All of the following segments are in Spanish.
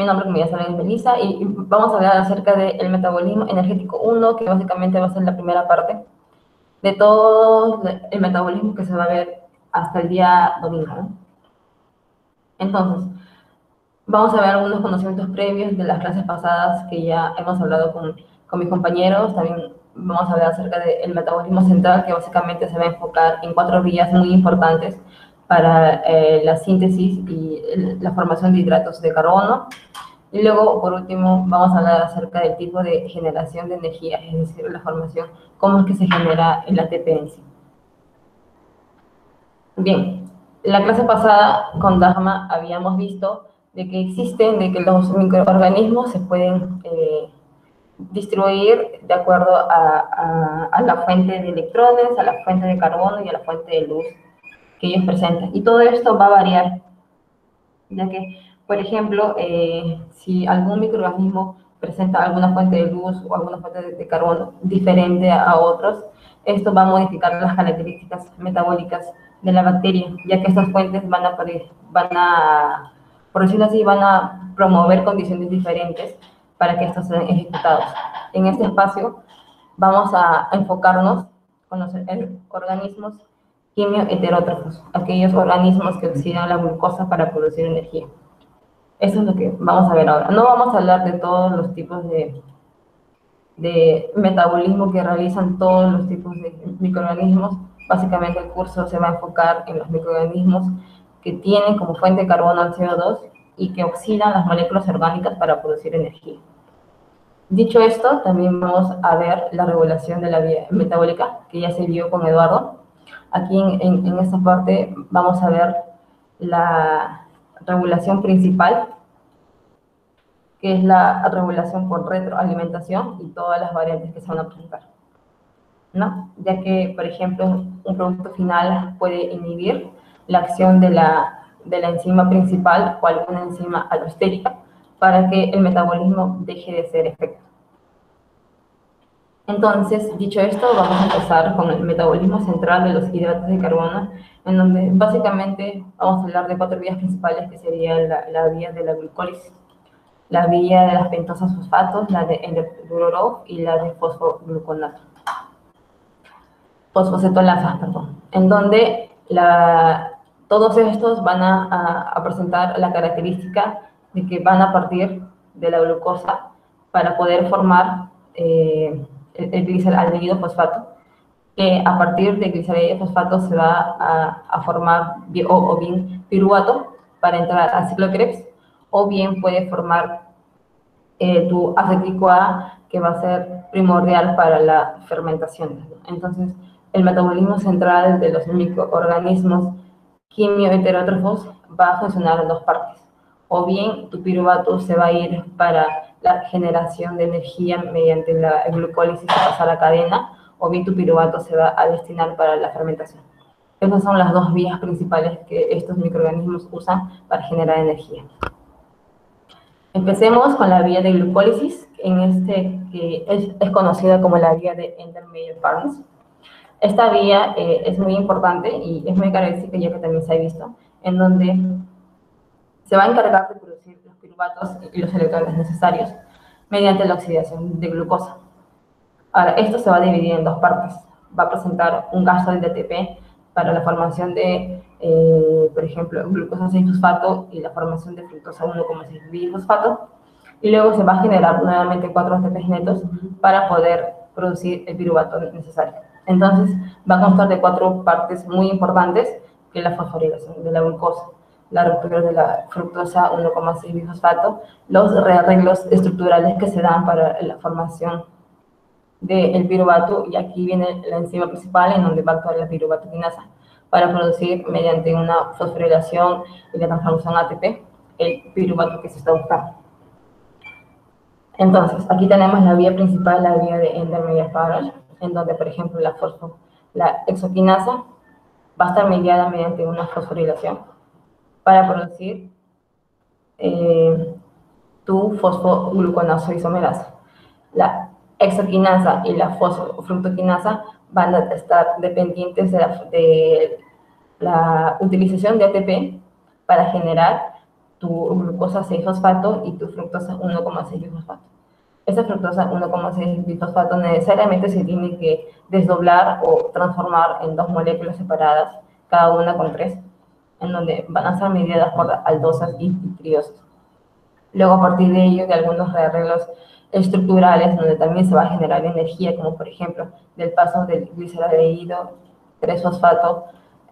nombre, como ya saben, es Melissa, y vamos a hablar acerca del metabolismo energético 1, que básicamente va a ser la primera parte de todo el metabolismo que se va a ver hasta el día domingo, ¿no? Entonces, vamos a ver algunos conocimientos previos de las clases pasadas que ya hemos hablado con mis compañeros. También vamos a hablar acerca del metabolismo central, que básicamente se va a enfocar en 4 vías muy importantes para la síntesis y la formación de hidratos de carbono. Y luego, por último, vamos a hablar acerca del tipo de generación de energía, es decir, la formación, cómo es que se genera el ATP en sí. Bien, la clase pasada con Dagma habíamos visto de que existen, de que los microorganismos se pueden distribuir de acuerdo a la fuente de electrones, a la fuente de carbono y a la fuente de luz que ellos presentan. Y todo esto va a variar, ya que, por ejemplo, si algún microorganismo presenta alguna fuente de luz o alguna fuente de carbono diferente a otros, esto va a modificar las características metabólicas de la bacteria, ya que estas fuentes van a, por decirlo así, van a promover condiciones diferentes para que estos sean ejecutados. En este espacio vamos a enfocarnos con los organismos quimioheterótrofos, aquellos organismos que oxidan la glucosa para producir energía. Eso es lo que vamos a ver ahora. No vamos a hablar de todos los tipos de metabolismo que realizan todos los tipos de microorganismos. Básicamente el curso se va a enfocar en los microorganismos que tienen como fuente de carbono al CO2 y que oxidan las moléculas orgánicas para producir energía. Dicho esto, también vamos a ver la regulación de la vía metabólica, que ya se vio con Eduardo. Aquí en esta parte vamos a ver la regulación principal, que es la regulación por retroalimentación y todas las variantes que se van a presentar, ¿no? Ya que, por ejemplo, un producto final puede inhibir la acción de la enzima principal o alguna enzima alostérica para que el metabolismo deje de ser efecto. Entonces, dicho esto, vamos a empezar con el metabolismo central de los hidratos de carbono, en donde básicamente vamos a hablar de 4 vías principales, que serían la vía de la glucólisis, la vía de las pentosas fosfatos, la de L-Durorov y la de fosfogluconato. Fosfocetolasas, perdón, en donde todos estos van a presentar la característica de que van a partir de la glucosa para poder formar el gliceraldehído fosfato, que a partir de gliceraldehído fosfato se va a formar o bien piruvato para entrar al ciclo Krebs, o bien puede formar tu acético-A, que va a ser primordial para la fermentación. Entonces, el metabolismo central de los microorganismos quimioheterótrofos va a funcionar en 2 partes. O bien tu piruvato se va a ir para la generación de energía mediante la glucólisis y pasar a la cadena, o bien tu piruvato se va a destinar para la fermentación. Esas son las 2 vías principales que estos microorganismos usan para generar energía. Empecemos con la vía de glucólisis, que es conocida como la vía de Ender-Meyer-Barnes. Esta vía es muy importante y es muy característica, ya que también se ha visto, en donde se va a encargar de producir los piruvatos y los electrones necesarios mediante la oxidación de glucosa. Ahora, esto se va a dividir en 2 partes. Va a presentar un gasto de ATP para la formación de, por ejemplo, glucosa 6-fosfato y la formación de fructosa 1,6-bifosfato. Y luego se va a generar nuevamente 4 ATP netos para poder producir el piruvato necesario. Entonces, va a constar de 4 partes muy importantes, que es la fosforilación de la glucosa, la ruptura de la fructosa 1,6-bifosfato, los rearreglos estructurales que se dan para la formación del piruvato, y aquí viene la enzima principal en donde va a actuar la piruvatoquinasa para producir mediante una fosforilación y la transformación ATP el piruvato que se está buscando. Entonces, aquí tenemos la vía principal, la vía de Ender-Meyer-Barnes, en donde, por ejemplo, la hexoquinasa va a estar mediada mediante una fosforilación para producir tu fosfogluconato isomerasa. La hexoquinasa y la fosfofructoquinasa van a estar dependientes de la utilización de ATP para generar tu glucosa 6-fosfato y tu fructosa 1,6-bifosfato. Esa fructosa 1,6-bifosfato necesariamente se tiene que desdoblar o transformar en dos moléculas separadas, cada una con 3, en donde van a ser mediadas por aldosas y triosas. Luego, a partir de ello, de algunos rearreglos estructurales, donde también se va a generar energía, como por ejemplo, del paso del gliceraldehído 3-fosfato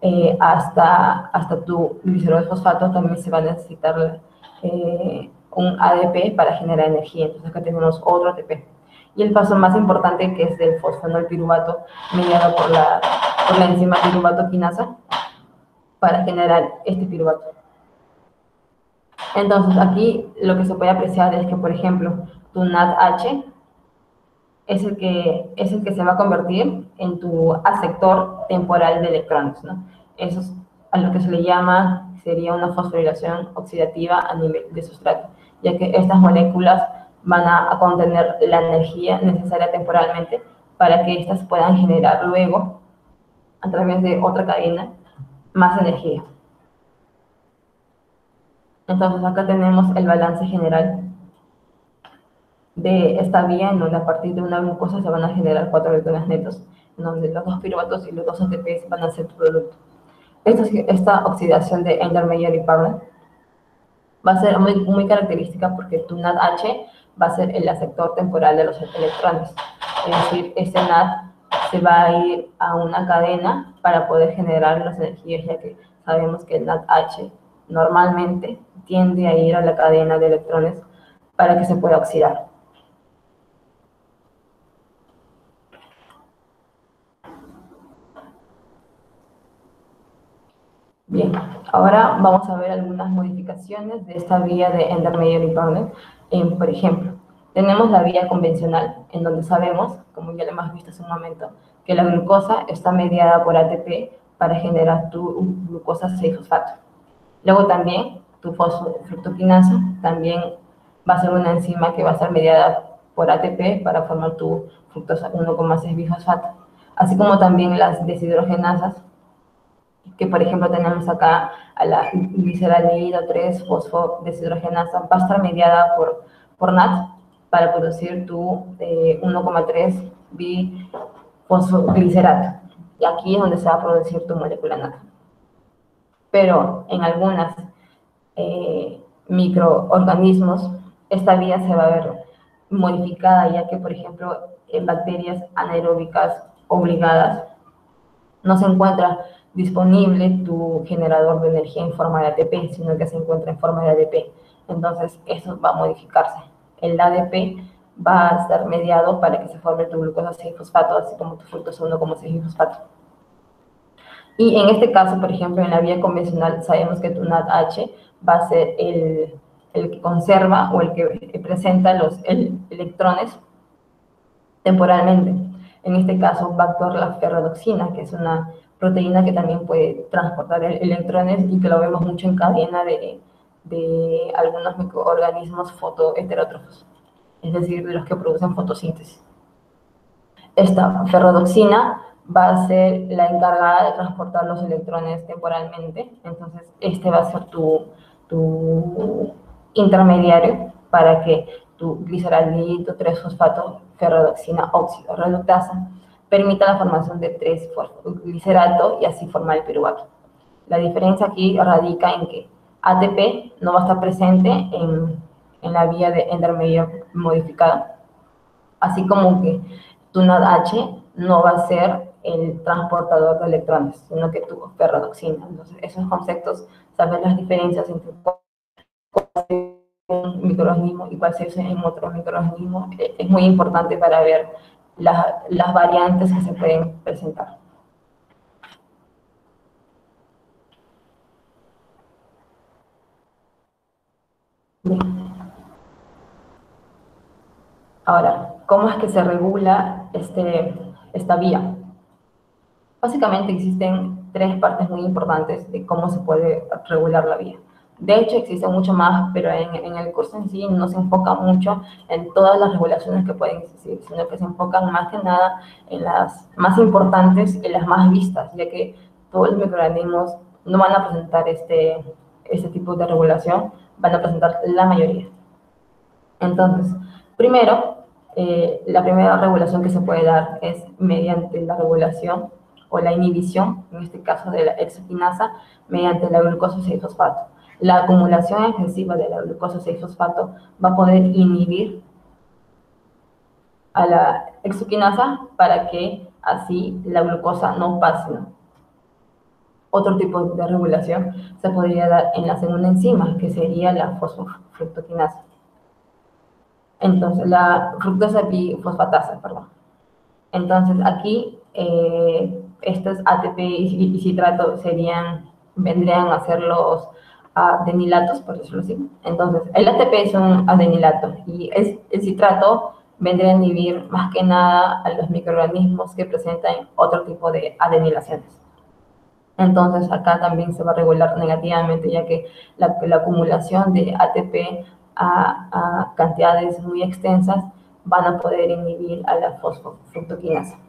hasta tu glicerol fosfato, también se va a necesitar un ADP para generar energía. Entonces acá tenemos otro ATP. Y el paso más importante, que es del fosfanol piruvato, mediado por la enzima piruvato quinasa, para generar este piruvato. Entonces aquí lo que se puede apreciar es que, por ejemplo, tu NADH es el que se va a convertir en tu aceptor temporal de electrones, ¿no? Eso es a lo que se le llama, sería una fosforilación oxidativa a nivel de sustrato, ya que estas moléculas van a contener la energía necesaria temporalmente para que éstas puedan generar luego, a través de otra cadena, más energía. Entonces acá tenemos el balance general de esta vía, en donde a partir de una glucosa se van a generar 4 electrones netos, en donde los 2 piruvatos y los 2 ATPs van a ser tu producto. Esta oxidación de Ender-Meyer y Parlin va a ser muy característica, porque tu NADH va a ser el aceptor temporal de los electrones. Es decir, este NAD se va a ir a una cadena para poder generar las energías, ya que sabemos que el NADH normalmente tiende a ir a la cadena de electrones para que se pueda oxidar. Bien, ahora vamos a ver algunas modificaciones de esta vía de Ender-Meyer y Parlin. Por ejemplo, tenemos la vía convencional, en donde sabemos, como ya lo hemos visto hace un momento, que la glucosa está mediada por ATP para generar tu glucosa 6-fosfato. Luego también tu fosfofructoquinasa también va a ser una enzima que va a ser mediada por ATP para formar tu fructosa 1,6-bifosfato. Así como también las deshidrogenasas, que por ejemplo tenemos acá a la gliceraldehído 3-fosfodeshidrogenasa, va a estar mediada por NAD para producir tu 1,3 bifosfoglicerato. Y aquí es donde se va a producir tu molécula NAD. Pero en algunas microorganismos, esta vía se va a ver modificada, ya que, por ejemplo, en bacterias anaeróbicas obligadas no se encuentra disponible tu generador de energía en forma de ATP, sino que se encuentra en forma de ADP. Entonces, eso va a modificarse. El ADP va a estar mediado para que se forme tu glucosa 6-fosfato, así como tu fructosa 1,6-bifosfato. Y en este caso, por ejemplo, en la vía convencional, sabemos que tu NADH va a ser el que conserva o el que presenta los electrones temporalmente. En este caso va a actuar la ferredoxina, que es una proteína que también puede transportar electrones y que lo vemos mucho en cadena de algunos microorganismos fotoheterótrofos, es decir, de los que producen fotosíntesis. Esta ferredoxina va a ser la encargada de transportar los electrones temporalmente, entonces este va a ser tu intermediario para que tu gliceraldehído 3-fosfato ferredoxina óxido reductasa permita la formación de 3-fosfoglicerato y así formar el piruvato. La diferencia aquí radica en que ATP no va a estar presente en la vía de Ender-Meyer modificada, así como que tu NADH no va a ser el transportador de electrones, sino que tu ferredoxina. Entonces, esos conceptos, saber las diferencias entre un microorganismo y cuál se usa en otro microorganismo, es muy importante para ver las variantes que se pueden presentar. Bien. Ahora, ¿cómo es que se regula esta vía? Básicamente existen 3 partes muy importantes de cómo se puede regular la vía. De hecho, existen mucho más, pero en el curso en sí no se enfoca mucho en todas las regulaciones que pueden existir, sino que se enfocan más que nada en las más importantes y las más vistas, ya que todos los microorganismos no van a presentar este tipo de regulación, van a presentar la mayoría. Entonces, primero, la primera regulación que se puede dar es mediante la regulación o la inhibición, en este caso de la exoquinasa, mediante la glucosa 6-fosfato. La acumulación excesiva de la glucosa 6-fosfato va a poder inhibir a la exoquinasa para que así la glucosa no pase, ¿no? Otro tipo de regulación se podría dar en la segunda enzima, que sería la fosfofructoquinasa. Entonces, la fructosa bifosfatasa, perdón. Entonces, aquí estos ATP y citrato vendrían a ser los adenilatos, por decirlo así. Entonces, el ATP es un adenilato y el citrato vendría a inhibir más que nada a los microorganismos que presentan otro tipo de adenilaciones. Entonces, acá también se va a regular negativamente, ya que la acumulación de ATP a cantidades muy extensas van a poder inhibir a la fosfofructoquinasa.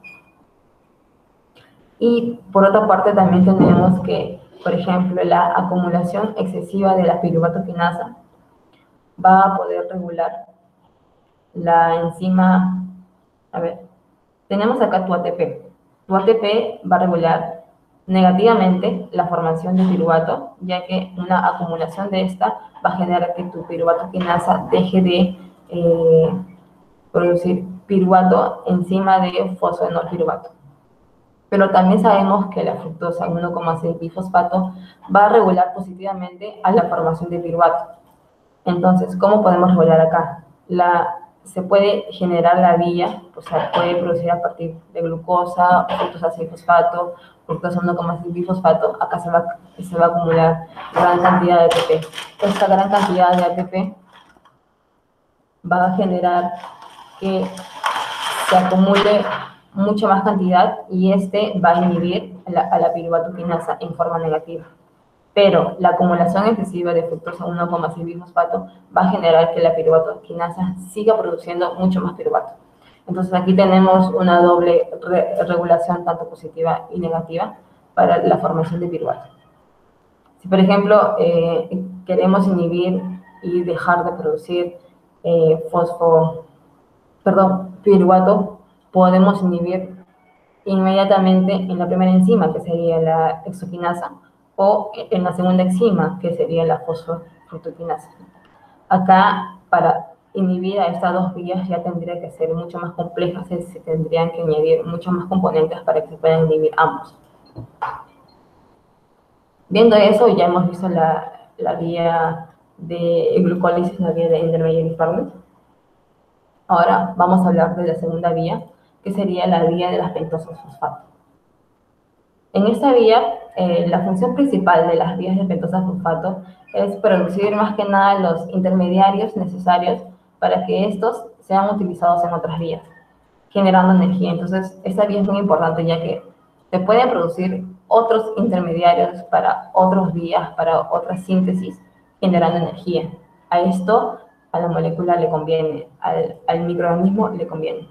Y por otra parte también tenemos que, por ejemplo, la acumulación excesiva de la piruvatoquinasa va a poder regular la enzima. A ver, tenemos acá tu ATP. Tu ATP va a regular negativamente la formación de piruvato, ya que una acumulación de esta va a generar que tu piruvatoquinasa deje de producir piruvato encima de fosfenolpiruvato. Pero también sabemos que la fructosa 1,6 bifosfato va a regular positivamente a la formación de piruvato. Entonces, ¿cómo podemos regular acá? Se puede generar la vía, o sea, puede producir a partir de glucosa, fructosa 6-fosfato, fructosa 1,6 bifosfato. Acá se va a acumular gran cantidad de ATP. Esta gran cantidad de ATP va a generar que se acumule mucha más cantidad y va a inhibir a la piruvatoquinasa en forma negativa. Pero la acumulación excesiva de fructosa 1,6 bifosfato va a generar que la piruvatoquinasa siga produciendo mucho más piruvato. Entonces aquí tenemos una doble regulación, tanto positiva y negativa, para la formación de piruvato. Si, por ejemplo, queremos inhibir y dejar de producir piruvato, podemos inhibir inmediatamente en la primera enzima, que sería la exoquinasa, o en la segunda enzima, que sería la fosfofructoquinasa. Acá, para inhibir a estas dos vías ya tendría que ser mucho más complejas, se tendrían que añadir muchos más componentes para que se puedan inhibir ambos. Viendo eso, ya hemos visto la vía de glucólisis, la vía de intermediate farming. Ahora vamos a hablar de la segunda vía, que sería la vía de las pentosas fosfato. En esta vía, la función principal de las vías de pentosas fosfato es producir más que nada los intermediarios necesarios para que estos sean utilizados en otras vías, generando energía. Entonces, esta vía es muy importante, ya que se pueden producir otros intermediarios para otras vías, para otras síntesis, generando energía. A esto, a la molécula le conviene, al microorganismo le conviene.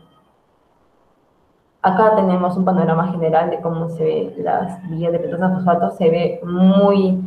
Acá tenemos un panorama general de cómo se ve las vías de pentosas fosfato. Se ve muy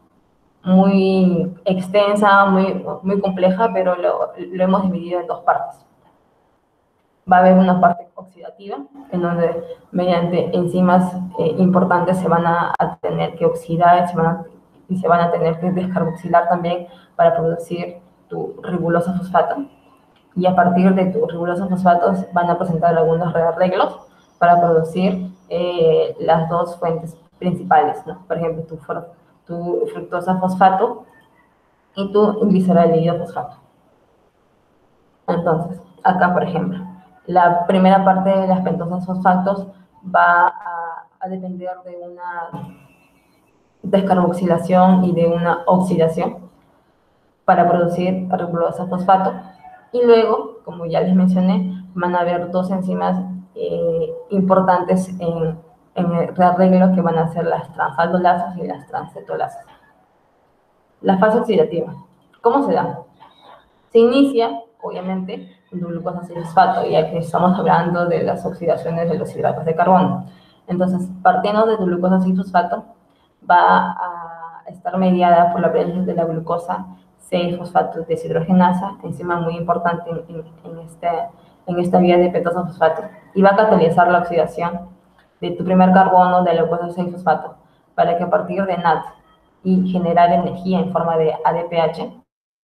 extensa, muy compleja, pero lo hemos dividido en dos partes. Va a haber una parte oxidativa, en donde mediante enzimas importantes se van a tener que oxidar y se van a tener que descarboxilar también para producir tu ribulosa fosfato. Y a partir de tu ribulosa fosfato van a presentar algunos rearreglos para producir las dos fuentes principales, ¿no? Por ejemplo, tu fructosa fosfato y tu gliceraldehído fosfato. Entonces, acá, por ejemplo, la primera parte de las pentosas fosfatos va a depender de una descarboxilación y de una oxidación para producir ribulosa fosfato. Y luego, como ya les mencioné, van a haber dos enzimas importantes en el rearreglo, que van a ser las transaldolasas y las transcetolasas. La fase oxidativa, ¿cómo se da? Se inicia, obviamente, con glucosa 6-fosfato, ya que estamos hablando de las oxidaciones de los hidratos de carbono. Entonces, partiendo de glucosa 6-fosfato, va a estar mediada por la presencia de la glucosa 6-fosfato deshidrogenasa, enzima muy importante en esta vía de pentosa-fosfato, y va a catalizar la oxidación de tu primer carbono de glucosa 6-fosfato, para que a partir de NAD y generar energía en forma de ADPH,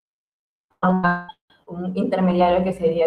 un intermediario que sería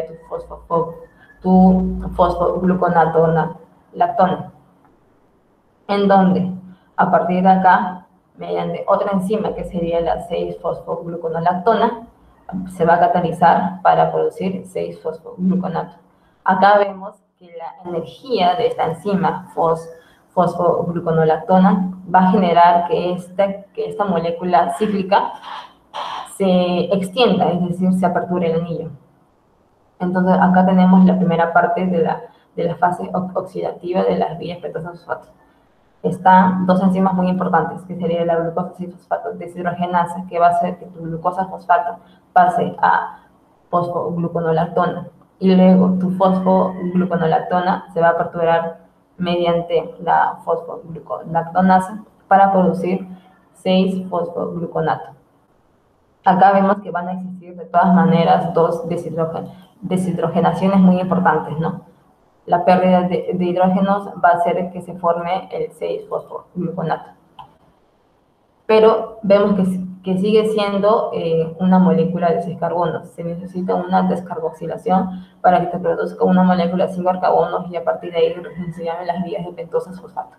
tu fosfogluconato lactona, en donde a partir de acá, mediante otra enzima que sería la 6-fosfogluconolactona, se va a catalizar para producir 6-fosfogluconato. Acá vemos que la energía de esta enzima fosfogluconolactona va a generar que esta molécula cíclica se extienda, es decir, se aperture el anillo. Entonces, acá tenemos la primera parte de la fase oxidativa de las vías pentosas-fosfato. Están dos enzimas muy importantes, que sería la glucosa 6-fosfato deshidrogenasa, que va a hacer que tu glucosa-fosfato pase a fosfogluconolactona. Y luego tu fosfogluconolactona se va a aperturar mediante la fosfogluconolactonasa para producir 6-fosfogluconato. Acá vemos que van a existir de todas maneras dos deshidrogenaciones muy importantes, ¿no? La pérdida de hidrógenos va a hacer que se forme el 6-fosfogluconato. Pero vemos que sigue siendo una molécula de 6 carbonos. Se necesita una descarboxilación para que te produzca una molécula de 5 carbonos y a partir de ahí se llaman las vías de pentosas-fosfato.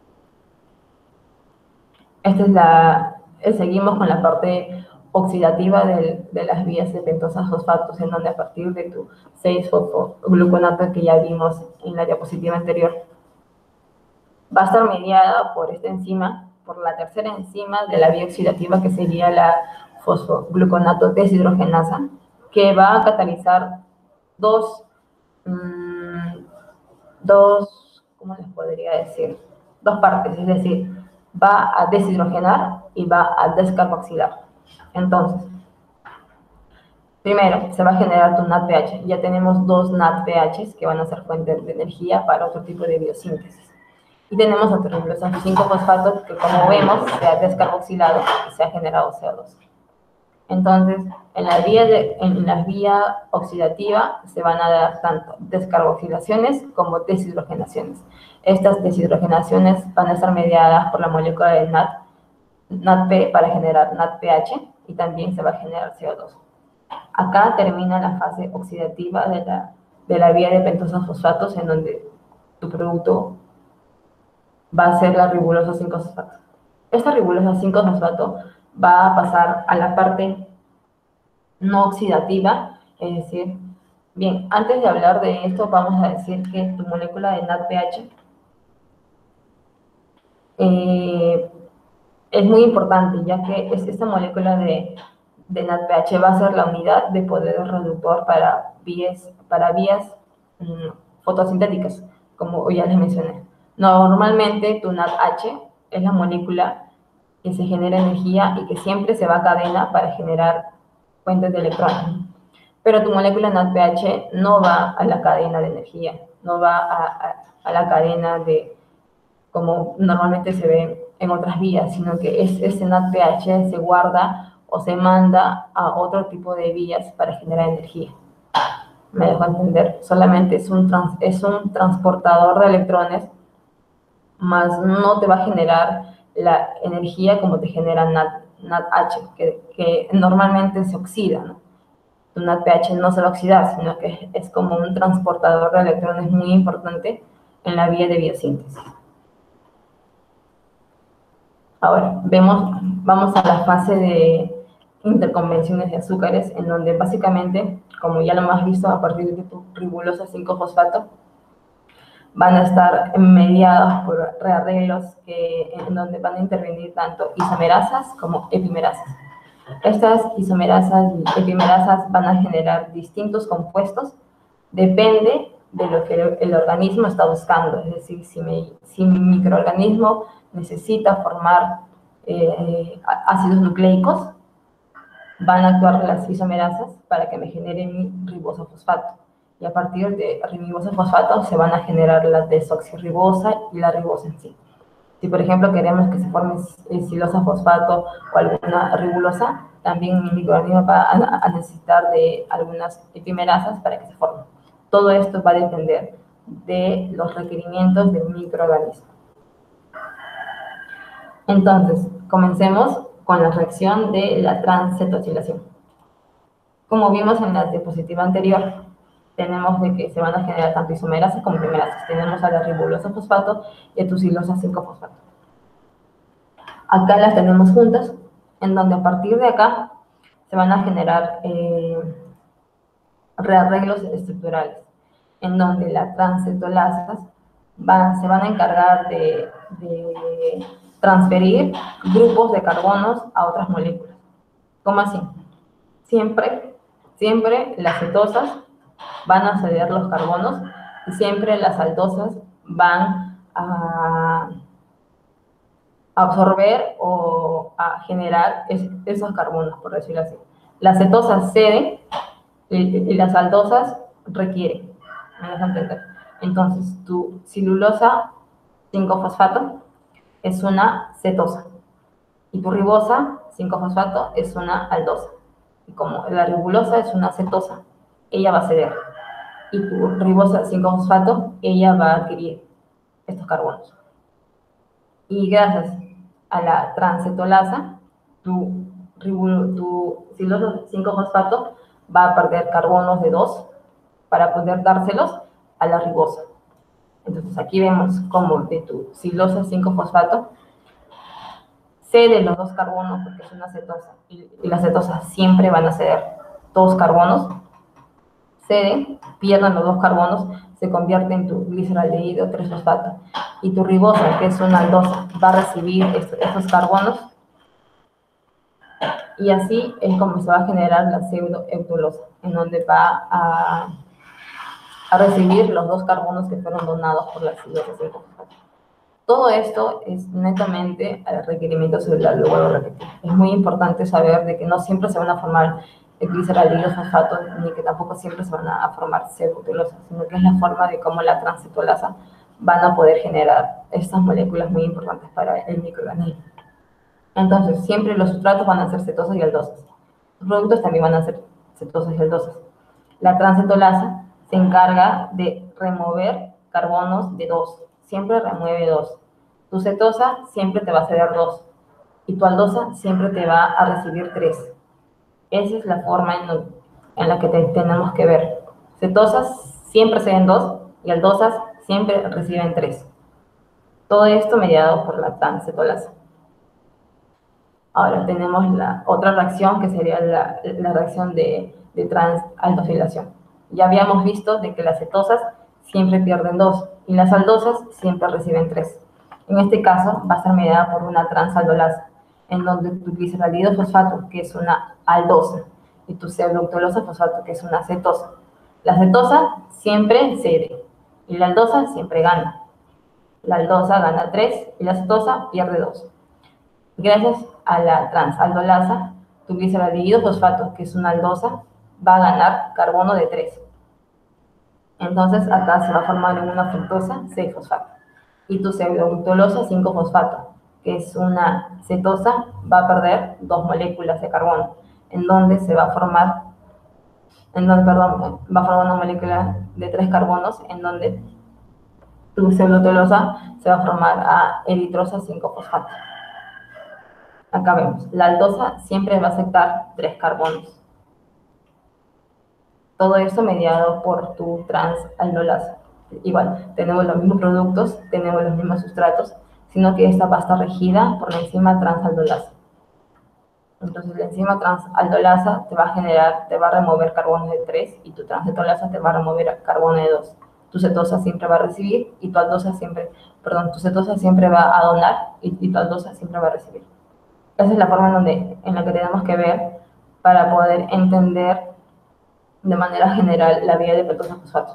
Seguimos con la parte oxidativa de las vías de pentosas-fosfatos, en donde a partir de tu 6-fosfogluconato que ya vimos en la diapositiva anterior, va a estar mediada por esta enzima, por la tercera enzima de la vía oxidativa, que sería la fosfogluconato deshidrogenasa, que va a catalizar dos, ¿cómo les podría decir? Dos partes, es decir, va a deshidrogenar y va a descarboxilar. Entonces, primero se va a generar tu NADPH. Ya tenemos dos NADPHs que van a ser fuentes de energía para otro tipo de biosíntesis. Y tenemos otro ribulosas 5-fosfato que, como vemos, se ha descarboxilado y se ha generado CO2. Entonces, en la vía oxidativa se van a dar tanto descarboxilaciones como deshidrogenaciones. Estas deshidrogenaciones van a estar mediadas por la molécula de NADP para generar NADPH y también se va a generar CO2. Acá termina la fase oxidativa de la vía de pentosas fosfatos, en donde tu producto va a ser la ribulosa 5-fosfato. Esta ribulosa 5-fosfato va a pasar a la parte no oxidativa, es decir, bien, antes de hablar de esto, vamos a decir que tu molécula de NADPH es muy importante, ya que esta molécula de NADPH va a ser la unidad de poder reductor para vías fotosintéticas, como ya les mencioné. Normalmente tu NADH es la molécula que se genera energía y que siempre se va a cadena para generar fuentes de electrones. Pero tu molécula NADPH no va a la cadena de energía, no va a la cadena de, como normalmente se ve en otras vías, sino que ese NADPH se guarda o se manda a otro tipo de vías para generar energía. Me dejo entender, solamente es un transportador de electrones, más no te va a generar la energía como te genera NADH, que normalmente se oxida, ¿no? Tu NADPH no se va a oxidar, sino que es como un transportador de electrones muy importante en la vía de biosíntesis. Ahora, vamos a la fase de interconvenciones de azúcares, en donde básicamente, como ya lo hemos visto, a partir de tu ribulosa 5-fosfato, van a estar mediados por rearreglos en donde van a intervenir tanto isomerasas como epimerasas. Estas isomerasas y epimerasas van a generar distintos compuestos, depende de lo que el organismo está buscando. Es decir, si mi microorganismo necesita formar ácidos nucleicos, van a actuar las isomerasas para que me genere mi ribosa fosfato. Y a partir de ribosa fosfato se van a generar la desoxirribosa y la ribosa en sí. Si, por ejemplo, queremos que se forme silosa fosfato o alguna ribulosa, también mi microorganismo va a necesitar de algunas epimerasas para que se forme. Todo esto va a depender de los requerimientos del microorganismo. Entonces, comencemos con la reacción de la transcetosilación. Como vimos en la diapositiva anterior, tenemos de que se van a generar tanto isomerasas como trimerasas. Tenemos a la ribulosa fosfato y a tu silosa 5-fosfato. Acá las tenemos juntas, en donde a partir de acá se van a generar rearreglos estructurales, en donde las transcetolasas se van a encargar de transferir grupos de carbonos a otras moléculas. ¿Cómo así? Siempre las cetosas van a ceder los carbonos y siempre las aldosas van a absorber o a generar esos carbonos, por decirlo así. Las cetosas ceden y las aldosas requieren. ¿Me das a entender? Entonces, tu celulosa 5-fosfato es una cetosa y tu ribosa 5-fosfato es una aldosa. Y como la ribulosa es una cetosa, ella va a ceder. Y tu ribosa 5-fosfato, ella va a adquirir estos carbonos. Y gracias a la transcetolasa, tu silosa 5-fosfato va a perder carbonos de 2 para poder dárselos a la ribosa. Entonces aquí vemos cómo de tu silosa 5-fosfato cede los 2 carbonos porque es una cetosa y las cetosas siempre van a ceder 2 carbonos, ceden, pierden los 2 carbonos, se convierte en tu gliceraldehído 3-fosfato y tu ribosa, que es una aldosa, va a recibir estos carbonos y así es como se va a generar la pseudoeutulosa, en donde va a recibir los 2 carbonos que fueron donados por la silosa 5-fosfato. Todo esto es netamente al requerimiento celular, lo vuelvo a repetir. Es muy importante saber de que no siempre se van a formar gliceraldilos fosfatos, ni que tampoco siempre se van a formar pseudotulosas, sino que es la forma de cómo la transcetolasa van a poder generar estas moléculas muy importantes para el microorganismo. Entonces, siempre los sustratos van a ser cetosas y aldosas. Los productos también van a ser cetosas y aldosas. La transcetolasa se encarga de remover carbonos de 2. Siempre remueve 2. Tu cetosa siempre te va a ceder 2. Y tu aldosa siempre te va a recibir 3. Esa es la forma en la que tenemos que ver. Cetosas siempre ceden 2 y aldosas siempre reciben 3. Todo esto mediado por la transcetolasa. Ahora tenemos la otra reacción que sería la reacción de transaldofilación. Ya habíamos visto de que las cetosas siempre pierden 2 y las aldosas siempre reciben 3. En este caso va a estar mediada por una transaldolasa, en donde tu gliceraldido fosfato, que es una aldosa, y tu pseudoeutulosa fosfato, que es una cetosa. La cetosa siempre cede y la aldosa siempre gana. La aldosa gana 3 y la cetosa pierde 2. Gracias a la transaldolasa, tu gliceraldido fosfato, que es una aldosa, va a ganar carbono de 3. Entonces acá se va a formar en una fructosa 6-fosfato. Y tu pseudoeutulosa 5-fosfato, que es una cetosa, va a perder 2 moléculas de carbono, en donde se va a formar, va a formar una molécula de 3 carbonos, en donde tu pseudoeutulosa se va a formar a eritrosa 5-fosfato. Acá vemos, la aldosa siempre va a aceptar 3 carbonos. Todo eso mediado por tu transaldolasa. Igual, tenemos los mismos productos, tenemos los mismos sustratos, sino que esta va a estar regida por la enzima transaldolasa. Entonces, la enzima transaldolasa te va a remover carbono de 3 y tu transcetolasa te va a remover carbono de 2. Tu cetosa siempre va a recibir y tu aldosa tu cetosa siempre va a donar y tu aldosa siempre va a recibir. Esa es la forma en la que tenemos que ver para poder entender de manera general la vía de pentosa fosfato.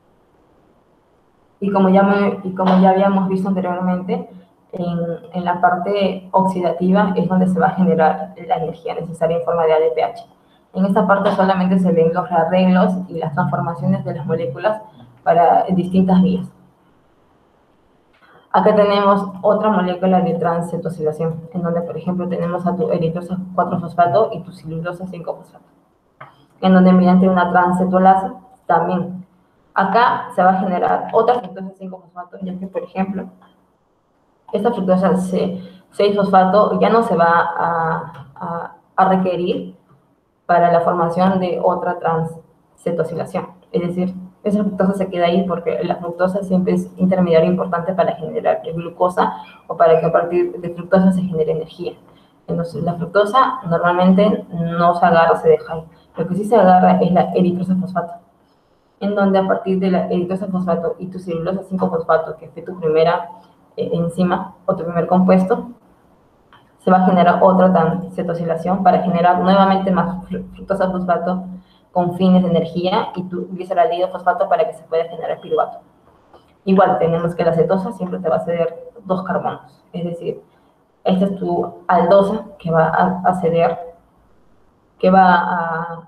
Y como ya habíamos visto anteriormente, en la parte oxidativa es donde se va a generar la energía necesaria en forma de ADPH. En esta parte solamente se ven los rearreglos y las transformaciones de las moléculas para distintas vías. Acá tenemos otra molécula de transcetosilación, en donde, por ejemplo, tenemos a tu eritrosa 4-fosfato y tu celulosa 5-fosfato, en donde mediante una transcetolasa también. Acá se va a generar otra fructosa 5-fosfato, ya que, por ejemplo, esta fructosa 6-fosfato ya no se va a requerir para la formación de otra transcetosilación. Es decir, esa fructosa se queda ahí porque la fructosa siempre es intermediario importante para generar glucosa o para que a partir de fructosa se genere energía. Entonces, la fructosa normalmente no se agarra, se deja ahí. Lo que sí se agarra es la eritrosa fosfato, en donde a partir de la eritrosa fosfato y tu celulosa 5-fosfato, que fue tu primera enzima o tu primer compuesto, se va a generar otra transcetosilación para generar nuevamente más fructosa fosfato con fines de energía y tu gliceraldehido fosfato para que se pueda generar piruvato. Igual tenemos que la cetosa siempre te va a ceder 2 carbonos, es decir, esta es tu aldosa que va a ceder, que va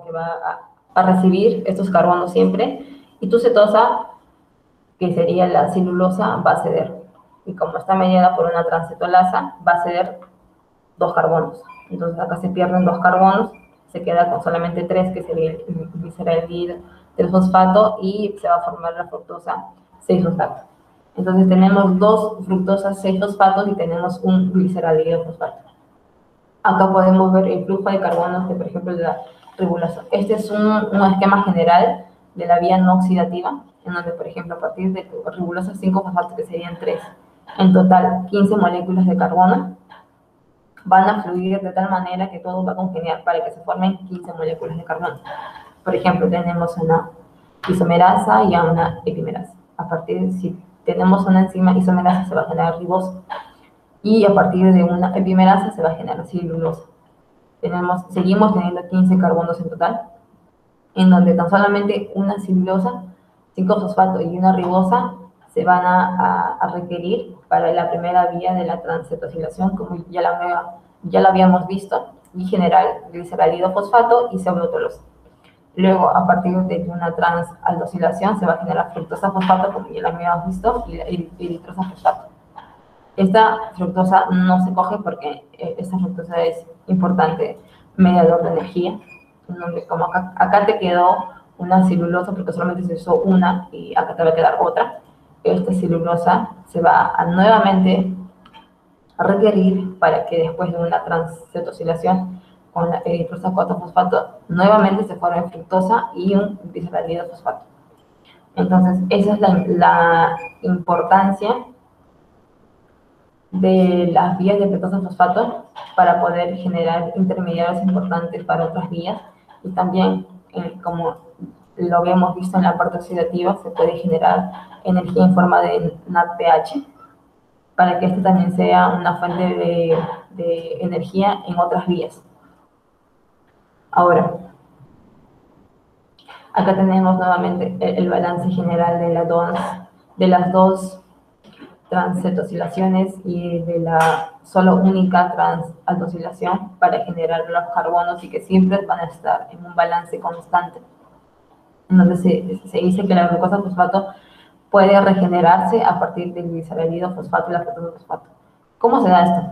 a recibir estos carbonos siempre, y tu cetosa, que sería la celulosa, va a ceder. Y como está mediada por una transcetolasa, va a ceder 2 carbonos. Entonces acá se pierden 2 carbonos, se queda con solamente 3, que sería el gliceraldehido del fosfato, y se va a formar la fructosa 6-fosfato. Entonces tenemos 2 fructosas 6-fosfatos y tenemos un gliceraldehido fosfato. Acá podemos ver el flujo de carbonos de, por ejemplo, de la ribulasa. Este es un esquema general de la vía no oxidativa, en donde, por ejemplo, a partir de ribulasa 5-fosfato, que serían 3, en total 15 moléculas de carbono, van a fluir de tal manera que todo va a congeniar para que se formen 15 moléculas de carbono. Por ejemplo, tenemos una isomerasa y una epimerasa. A partir, si tenemos una enzima isomerasa, se va a generar ribosa. Y a partir de una epimerasa se va a generar celulosa. Seguimos teniendo 15 carbonos en total, en donde tan solamente una celulosa, 5-fosfato y una ribosa se van a requerir para la primera vía de la transcetosilación, como ya la habíamos visto, y generar gliceraldehido fosfato y pseudotolosa. Luego, a partir de una transaldosilación, se va a generar fructosa fosfato, como ya la habíamos visto, y la eritrosa fosfato. Esta fructosa no se coge porque esta fructosa es importante mediador de energía, donde como acá te quedó una celulosa porque solamente se usó una y acá te va a quedar otra, esta celulosa se va a nuevamente a requerir para que después de una transcetosilación con la eritrosa 4-fosfato nuevamente se forme fructosa y un gliceraldehido fosfato. Entonces, esa es la importancia de las vías de fructosa-fosfato para poder generar intermediarios importantes para otras vías, y también, como lo habíamos visto en la parte oxidativa, se puede generar energía en forma de NADPH para que este también sea una fuente de energía en otras vías. Ahora, acá tenemos nuevamente el balance general de las dos transcetosilaciones y de la solo única transaldosilación para generar los carbonos, y que siempre van a estar en un balance constante, en donde se dice que la glucosa fosfato puede regenerarse a partir del gliceraldehido fosfato y la fructosa fosfato. ¿Cómo se da esto?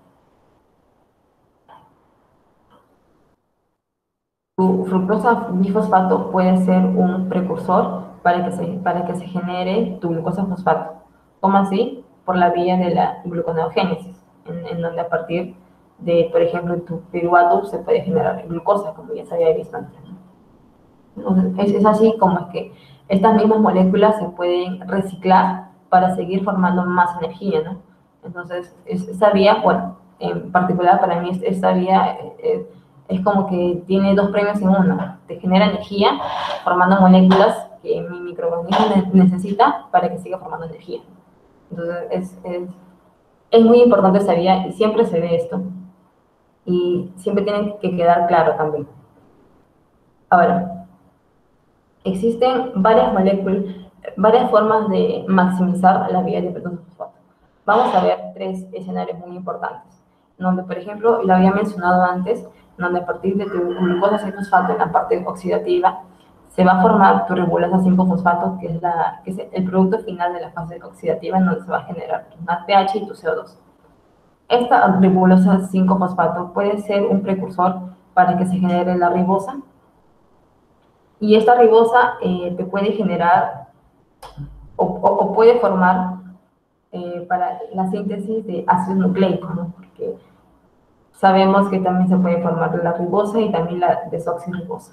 Tu fructosa bifosfato puede ser un precursor para que se genere tu glucosa fosfato. ¿Cómo así? Por la vía de la gluconeogénesis, en donde a partir de, por ejemplo, tu piruvato se puede generar glucosa, como ya se había visto antes. Entonces, es así como es que estas mismas moléculas se pueden reciclar para seguir formando más energía, ¿no? Entonces, esa vía, bueno, en particular para mí esta vía es como que tiene 2 premios en uno. Te genera energía formando moléculas que mi microorganismo necesita para que siga formando energía. Entonces, es muy importante esa vía y siempre se ve esto. Y siempre tiene que quedar claro también. Ahora, existen varias moléculas, varias formas de maximizar la vía de fructosa fosfato. Vamos a ver 3 escenarios muy importantes, donde, por ejemplo, lo había mencionado antes, donde a partir de tu glucosa 6-fosfato en la parte oxidativa se va a formar tu ribulasa 5-fosfato, que es el producto final de la fase oxidativa, en donde se va a generar tu NADPH y tu CO2. Esta ribulasa 5-fosfato puede ser un precursor para que se genere la ribosa, y esta ribosa te puede generar o puede formar para la síntesis de ácidos nucleicos, ¿no? Porque sabemos que también se puede formar la ribosa y también la desoxirribosa.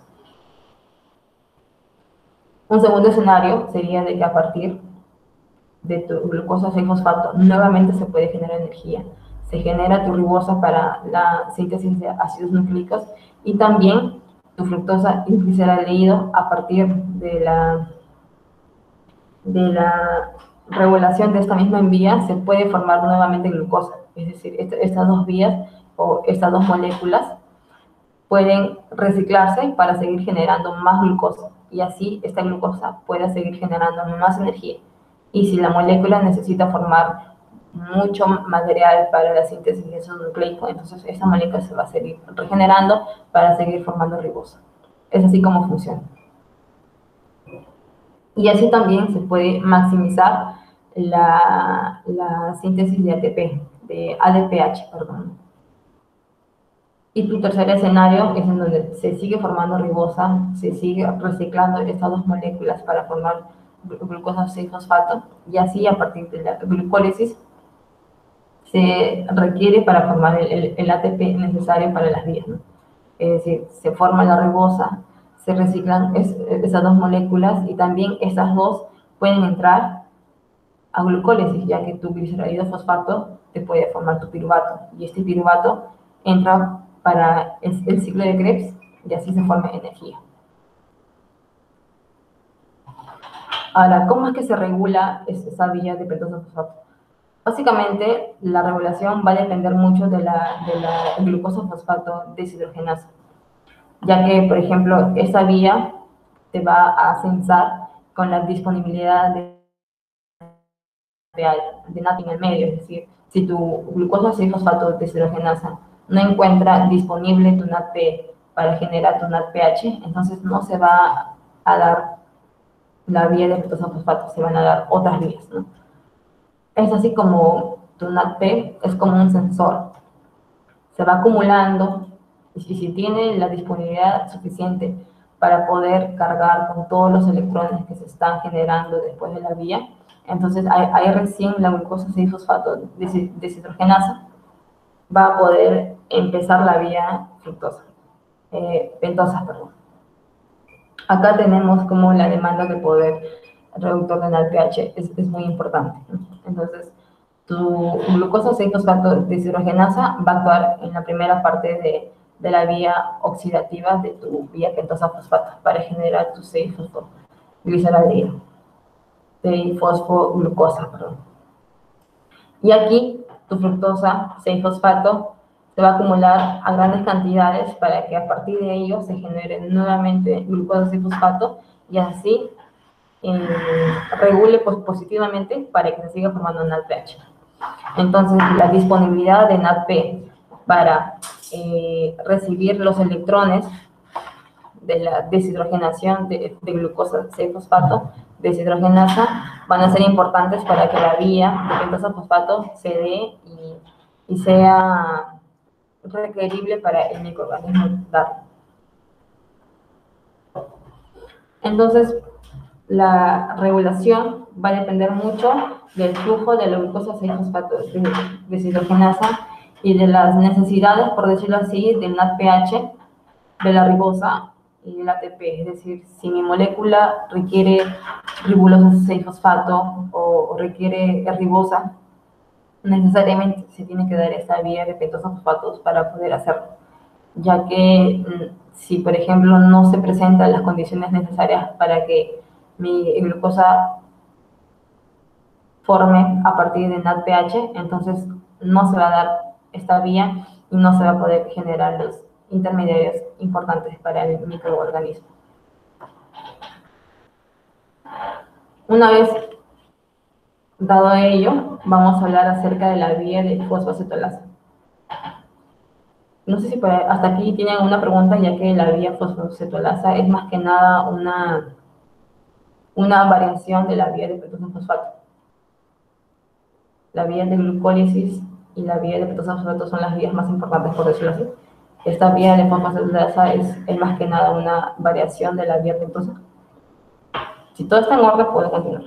Un segundo escenario sería de que a partir de tu glucosa 6-fosfato nuevamente se puede generar energía. Se genera tu ribosa para la síntesis de ácidos nucleicos y también tu fructosa y gliceraldehído a partir de la regulación de esta misma vía se puede formar nuevamente glucosa. Es decir, estas dos vías o estas dos moléculas pueden reciclarse para seguir generando más glucosa y así esta glucosa puede seguir generando más energía. Y si la molécula necesita formar mucho material para la síntesis de esos nucleicos, entonces esa molécula se va a seguir regenerando para seguir formando ribosa. Es así como funciona. Y así también se puede maximizar la síntesis de ATP, de ADPH, perdón. Y tu tercer escenario es en donde se sigue formando ribosa, se sigue reciclando estas dos moléculas para formar glucosa 6-fosfato, y así a partir de la glucólisis se requiere para formar el ATP necesario para las vías, ¿no? Es decir, se forma la ribosa, se reciclan esas dos moléculas y también estas dos pueden entrar a glucólisis, ya que tu glicerólido fosfato te puede formar tu piruvato y este piruvato entra para el ciclo de Krebs y así se forma energía. Ahora, ¿cómo es que se regula esa vía de pentosa fosfato? Básicamente, la regulación va a depender mucho de la glucosa fosfato deshidrogenasa, ya que, por ejemplo, esa vía te va a censar con la disponibilidad de NAT en el medio, es decir, si tu glucosa 6-fosfato deshidrogenasa no encuentra disponible tu NADP para generar tu NADPH, entonces no se va a dar la vía de pentosa fosfato, se van a dar otras vías, ¿no? Es así como tu NADP es como un sensor, se va acumulando y si tiene la disponibilidad suficiente para poder cargar con todos los electrones que se están generando después de la vía, entonces ahí recién la glucosa 6-fosfato deshidrogenasa va a poder empezar la vía pentosa, perdón. Acá tenemos como la demanda de poder reductor de NADPH es muy importante, ¿no? Entonces, tu glucosa 6-fosfato deshidrogenasa va a actuar en la primera parte de la vía oxidativa de tu vía pentosa fosfato para generar tu 6-fosfoglicerdehído, 6-fosfoglucosa, perdón. Y aquí tu fructosa 6-fosfato se va a acumular a grandes cantidades para que a partir de ello se genere nuevamente glucosa 6-fosfato y así regule positivamente para que se siga formando NADPH. Entonces, la disponibilidad de NADP para recibir los electrones de la deshidrogenación de glucosa 6-fosfato deshidrogenasa van a ser importantes para que la vía de pentosa fosfato se dé y sea requerible para el microorganismo darlo. Entonces, la regulación va a depender mucho del flujo de la glucosa 6-fosfato deshidrogenasa y de las necesidades, por decirlo así, del NADPH, de la ribosa y del ATP. Es decir, si mi molécula requiere ribulosa 6-fosfato o requiere ribosa, necesariamente se tiene que dar esta vía de pentosa fosfatos para poder hacerlo, ya que si, por ejemplo, no se presentan las condiciones necesarias para que mi glucosa forme a partir de NADPH, entonces no se va a dar esta vía y no se va a poder generar los intermediarios importantes para el microorganismo. Una vez dado ello, vamos a hablar acerca de la vía de fosfacetolasa. No sé si hasta aquí tienen una pregunta, ya que la vía fosfocetolasa es más que nada una variación de la vía de pentosa fosfato. La vía de glucólisis y la vía de pentosa fosfato son las vías más importantes, por decirlo así. Esta vía de fosfocetolasa es más que nada una variación de la vía pentosa. Si todo está en orden, puedo continuar.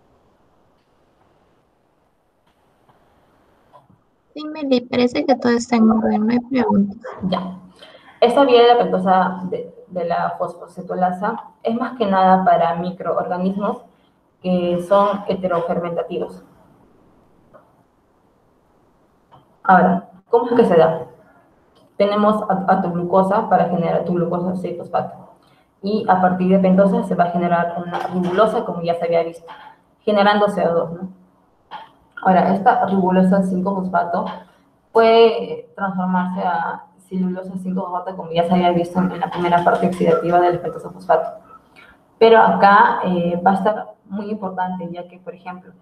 Sí, Meli, parece que todo está en orden, no hay preguntas. Ya. Esta vía de la pentosa de la fosfocetolasa es más que nada para microorganismos que son heterofermentativos. Ahora, ¿cómo es que se da? Tenemos a tu glucosa para generar tu glucosa 6-fosfato. Y a partir de pentosa se va a generar una ribulosa, como ya se había visto, generando CO2, ¿no? Ahora, esta ribulosa 5-fosfato puede transformarse a celulosa 5-fosfato, como ya se había visto en la primera parte oxidativa del pentosa fosfato. Pero acá va a estar muy importante, ya que, por ejemplo,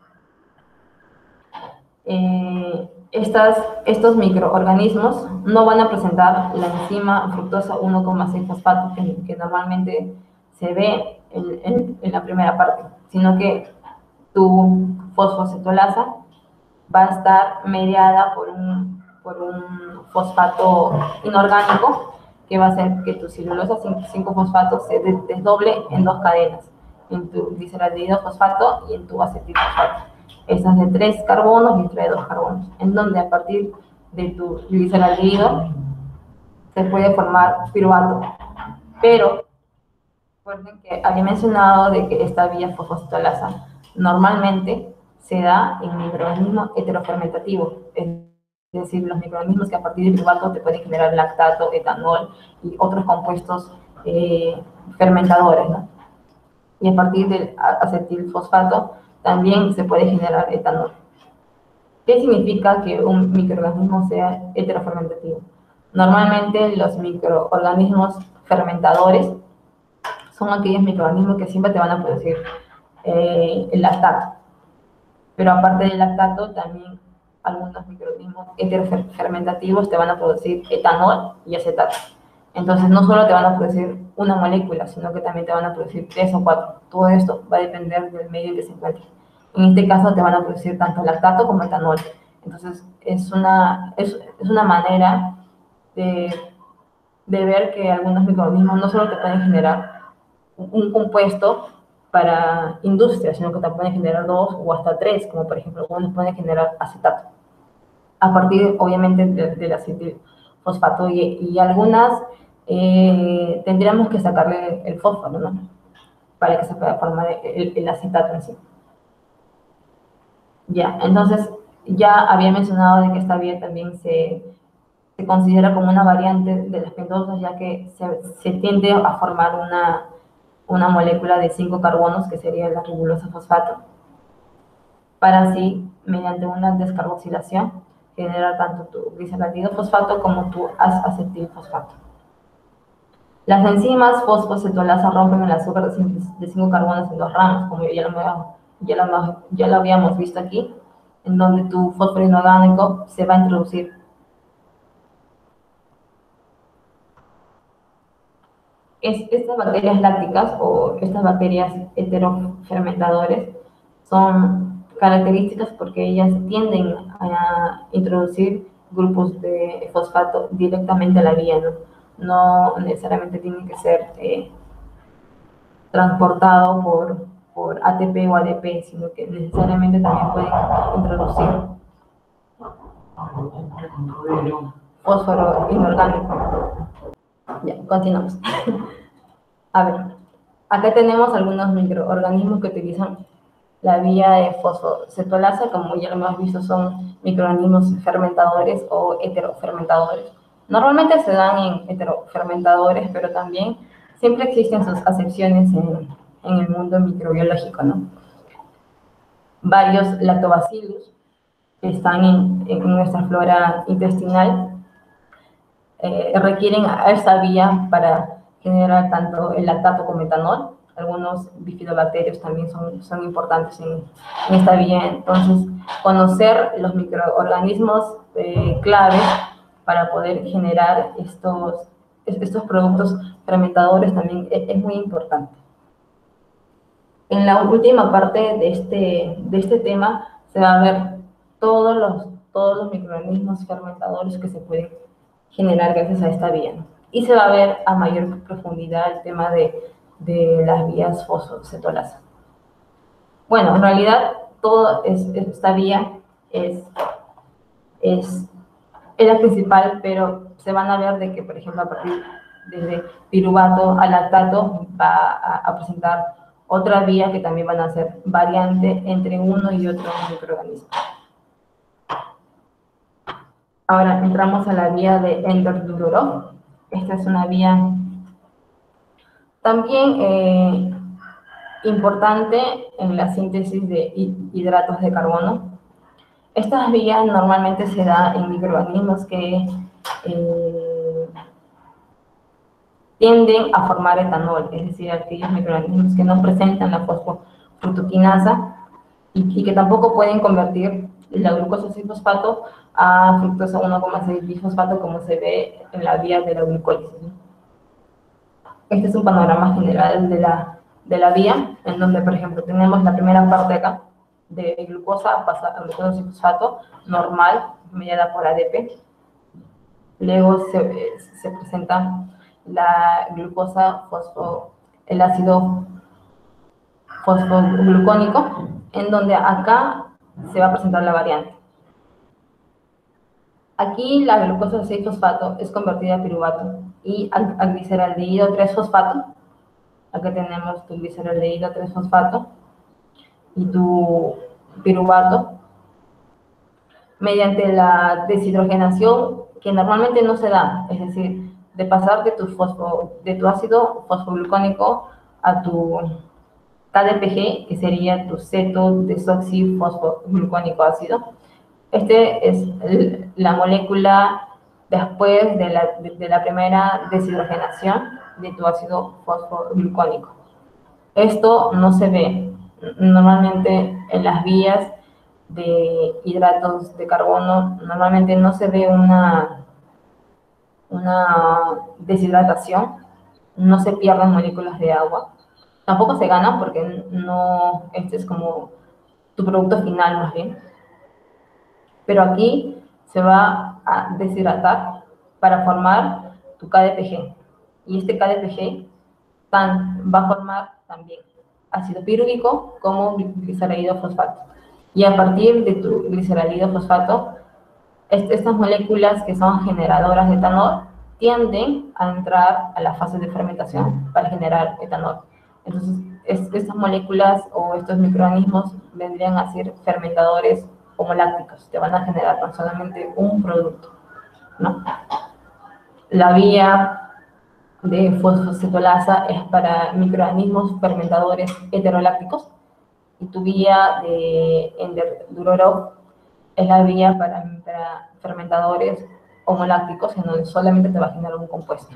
estos microorganismos no van a presentar la enzima fructosa 1,6-fosfato que normalmente se ve en la primera parte, sino que tu fosfocetolasa va a estar mediada por un fosfato inorgánico que va a hacer que tu celulosa 5-fosfato se desdoble en dos cadenas, en tu gliceraldehído fosfato y en tu acetilfosfato. Estas de 3 carbonos y otra de 2 carbonos, en donde a partir de tu gliceraldehído se puede formar piruvato. Pero recuerden que había mencionado de que esta vía fosfocetolasa normalmente se da en microorganismos heterofermentativos, es decir, los microorganismos que a partir del piruvato te pueden generar lactato, etanol y otros compuestos fermentadores, ¿no? Y a partir del acetilfosfato también se puede generar etanol. ¿Qué significa que un microorganismo sea heterofermentativo? Normalmente los microorganismos fermentadores son aquellos microorganismos que siempre te van a producir el lactato. Pero aparte del lactato, también algunos microorganismos heterofermentativos te van a producir etanol y acetato. Entonces, no solo te van a producir una molécula, sino que también te van a producir 3 o 4. Todo esto va a depender del medio en que se encuentre. En este caso, te van a producir tanto lactato como etanol. Entonces, es una manera de ver que algunos microorganismos no solo te pueden generar un compuesto para industria, sino que te pueden generar 2 o hasta 3, como por ejemplo, algunos pueden generar acetato, a partir obviamente del acetilfosfato y algunas tendríamos que sacarle el fósforo, ¿no? Para que se pueda formar el acetato en sí. Ya, entonces ya había mencionado de que esta vía también se considera como una variante de las pentosas, ya que se tiende a formar una molécula de 5 carbonos, que sería la ribulosa fosfato, para así, mediante una descarboxilación, generar tanto tu gliceraldehido fosfato como tu acetilfosfato. Las enzimas fosfocetolasa rompen el azúcar de 5 carbonos en 2 ramas, como ya lo habíamos visto aquí, en donde tu fósforo inorgánico se va a introducir. Estas bacterias lácticas o estas bacterias heterofermentadores son características porque ellas tienden a introducir grupos de fosfato directamente a la vía, no necesariamente tienen que ser transportados por ATP o ADP, sino que necesariamente también pueden introducir fósforo inorgánico. Ya, continuamos. A ver, acá tenemos algunos microorganismos que utilizan la vía de fosfocetolasa, como ya lo hemos visto, son microorganismos fermentadores o heterofermentadores. Normalmente se dan en heterofermentadores, pero también siempre existen sus acepciones en el mundo microbiológico, ¿no? Varios lactobacillus que están en nuestra flora intestinal requieren a esta vía para generar tanto el lactato como etanol. Algunos bifidobacterios también son importantes en esta vía. Entonces, conocer los microorganismos claves para poder generar estos productos fermentadores también es muy importante. En la última parte de este tema se va a ver todos los microorganismos fermentadores que se pueden generar gracias a esta vía, ¿no? Y se va a ver a mayor profundidad el tema de las vías fosfocetolasa. Bueno, en realidad toda esta vía es la principal, pero se van a ver de que, por ejemplo, a partir desde piruvato a lactato va a presentar otra vía que también van a ser variante entre uno y otro microorganismo. Ahora entramos a la vía de Ender-Durorov. Esta es una vía también importante en la síntesis de hidratos de carbono. Estas vías normalmente se dan en microorganismos que tienden a formar etanol, es decir, aquellos microorganismos que no presentan la fosfofructoquinasa y que tampoco pueden convertir la glucosa 6-fosfato a fructosa 1,6 bifosfato como se ve en la vía de la glucólisis. Este es un panorama general de la vía, en donde, por ejemplo, tenemos la primera parte acá, de glucosa pasa a glucosa 6-fosfato normal, mediada por ADP. Luego se presenta la glucosa el ácido fosfoglucónico, en donde acá se va a presentar la variante. Aquí la glucosa 6-fosfato es convertida a piruvato y a gliceraldehído 3-fosfato. Acá tenemos tu gliceraldehído 3-fosfato y tu piruvato, mediante la deshidrogenación, que normalmente no se da, es decir, de pasar de tu ácido fosfoglucónico a tu KDPG, que sería tu ceto desoxifosfoglucónico ácido. Este es la molécula después de la primera deshidrogenación de tu ácido fosfoglucónico. Esto no se ve normalmente en las vías de hidratos de carbono, normalmente no se ve una deshidratación, no se pierden moléculas de agua, tampoco se ganan porque no, este es como tu producto final más bien, pero aquí se va a deshidratar para formar tu KDPG, y este KDPG va a formar también ácido pirúvico como gliceraldehído fosfato. Y a partir de tu gliceraldehído fosfato, estas moléculas que son generadoras de etanol tienden a entrar a la fase de fermentación para generar etanol. Entonces, estas moléculas o estos microorganismos vendrían a ser fermentadores homolácticos, te van a generar tan solamente un producto, ¿no? La vía de fosfocetolasa es para microorganismos fermentadores heterolácticos, y tu vía de Ender-Durorov es la vía para fermentadores homolácticos, en donde solamente te va a generar un compuesto.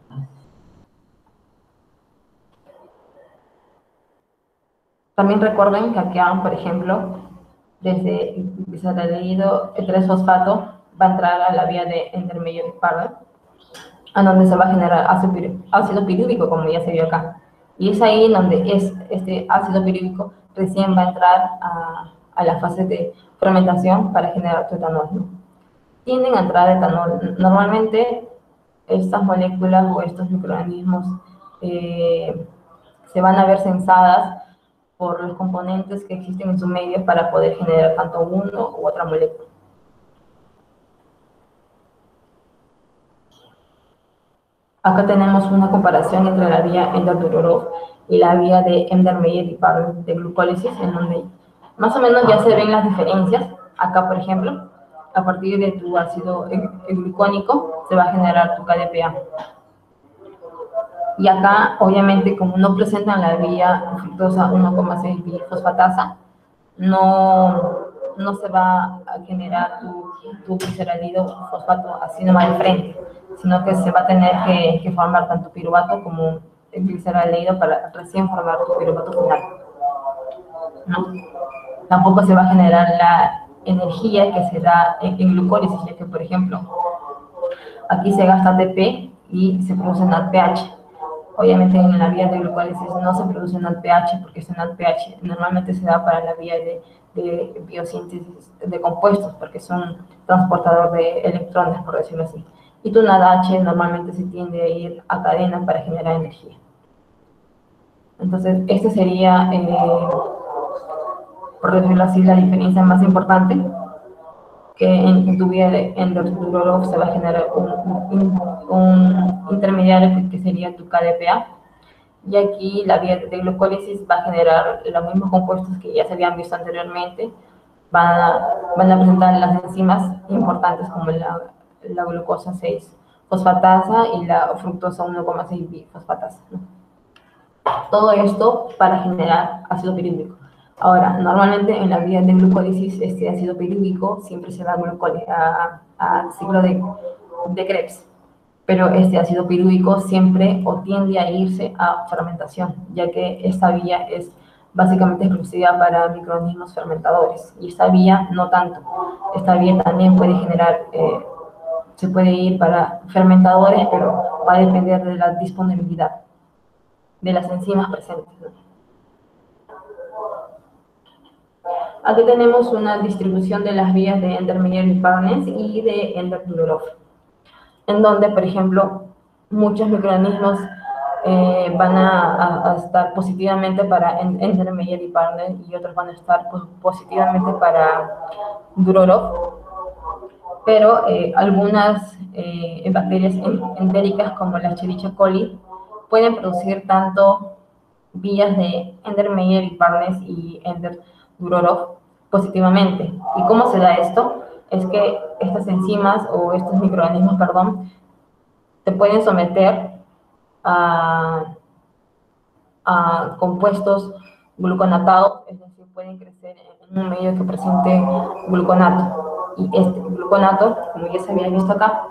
También recuerden que aquí, por ejemplo, desde gliceraldehído 3-fosfato va a entrar a la vía de Ender-Meyer Burger, a donde se va a generar ácido pirúvico, como ya se vio acá. Y es ahí donde este ácido pirúvico recién va a entrar a la fase de fermentación para generar tu etanol, ¿no? Tienden a entrar etanol. Normalmente estas moléculas o estos microorganismos se van a ver censadas por los componentes que existen en su medio para poder generar tanto uno u otra molécula. Acá tenemos una comparación entre la vía Ender-Durorov y la vía de Ender-Meyer de glucólisis, en donde más o menos ya se ven las diferencias. Acá, por ejemplo, a partir de tu ácido glucónico se va a generar tu KDPA. Y acá, obviamente, como no presentan la vía fructosa 1,6 bifosfatasa, no se va a generar tu gliceraldehído fosfato así nomás de frente, sino que se va a tener que formar tanto piruvato como el gliceraldehído para recién formar tu piruvato final, ¿no? Tampoco se va a generar la energía que se da en glucólisis, ya que, por ejemplo, Aquí se gasta ATP y se produce NADPH. Obviamente en la vía de glucólisis no se produce NADPH porque ese NADPH normalmente se da para la vía de biosíntesis de compuestos porque son transportador de electrones, por decirlo así. Y tu NADH normalmente se tiende a ir a cadena para generar energía. Entonces, este sería, por decirlo así, la diferencia más importante, que en tu vía de Ender-Durolov se va a generar un intermediario que sería tu KDPA, y aquí la vía de glucólisis va a generar los mismos compuestos que ya se habían visto anteriormente, van a presentar las enzimas importantes como la glucosa 6-fosfatasa y la fructosa 1,6 bifosfatasa, ¿no? Todo esto para generar ácido pirídico. Ahora, normalmente en la vía de glucólisis, este ácido pirídico siempre se da a ciclo de Krebs, pero este ácido pirídico siempre o tiende a irse a fermentación, ya que esta vía es básicamente exclusiva para microorganismos fermentadores, y esta vía no tanto. Esta vía también puede generar, se puede ir para fermentadores, pero va a depender de la disponibilidad de las enzimas presentes, ¿no? Aquí tenemos una distribución de las vías de Ender-Meyer Barnes y de Ender-Durolov, en donde, por ejemplo, muchos microorganismos van a estar positivamente para Ender-Meyer y Barnes y otros van a estar positivamente para Durolov, pero algunas bacterias entéricas como la Escherichia coli pueden producir tanto vías de Ender-Meyer y Barnes y Ender-Durolov positivamente. ¿Y cómo se da esto? Es que estas enzimas o estos microorganismos, perdón, se pueden someter a compuestos gluconatados, es decir, pueden crecer en un medio que presente gluconato. Y este gluconato, como ya se había visto acá,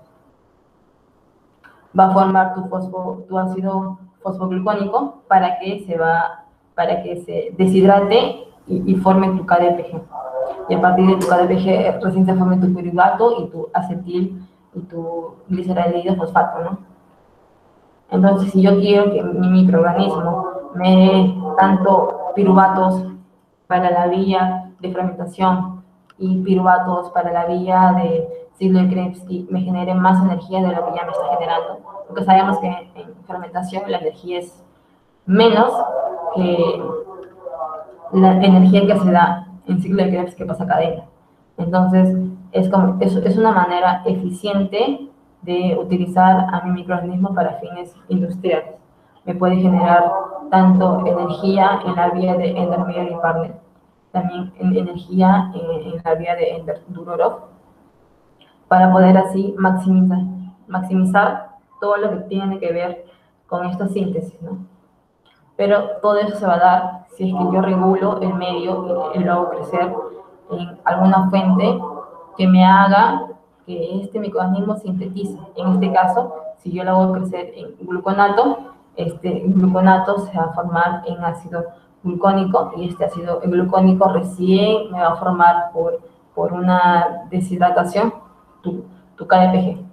va a formar tu ácido fosfoglucónico para que se deshidrate y forme tu KDPG. Y a partir de tu KDPG recién se forme tu piruvato y tu acetil y tu gliceraldehído fosfato, ¿no? Entonces, si yo quiero que mi microorganismo me dé tanto piruvatos para la vía de fermentación y piruvatos para la vía de ciclo de Krebs y me genere más energía de lo que ya me está generando, porque sabemos que en fermentación la energía es menos que la energía que se da en ciclo de Krebs que pasa cadena. Entonces, es una manera eficiente de utilizar a mi microorganismo para fines industriales. Me puede generar tanto energía en la vía de Ender-Meyer y Barnes, también energía en la vía de Ender-Durolov, para poder así maximizar todo lo que tiene que ver con esta síntesis, ¿no? Pero todo eso se va a dar si es que yo regulo el medio y lo hago crecer en alguna fuente que me haga que este microorganismo sintetice. En este caso, si yo lo hago crecer en gluconato, este gluconato se va a formar en ácido glucónico y este ácido glucónico recién me va a formar por una deshidratación tu KDPG.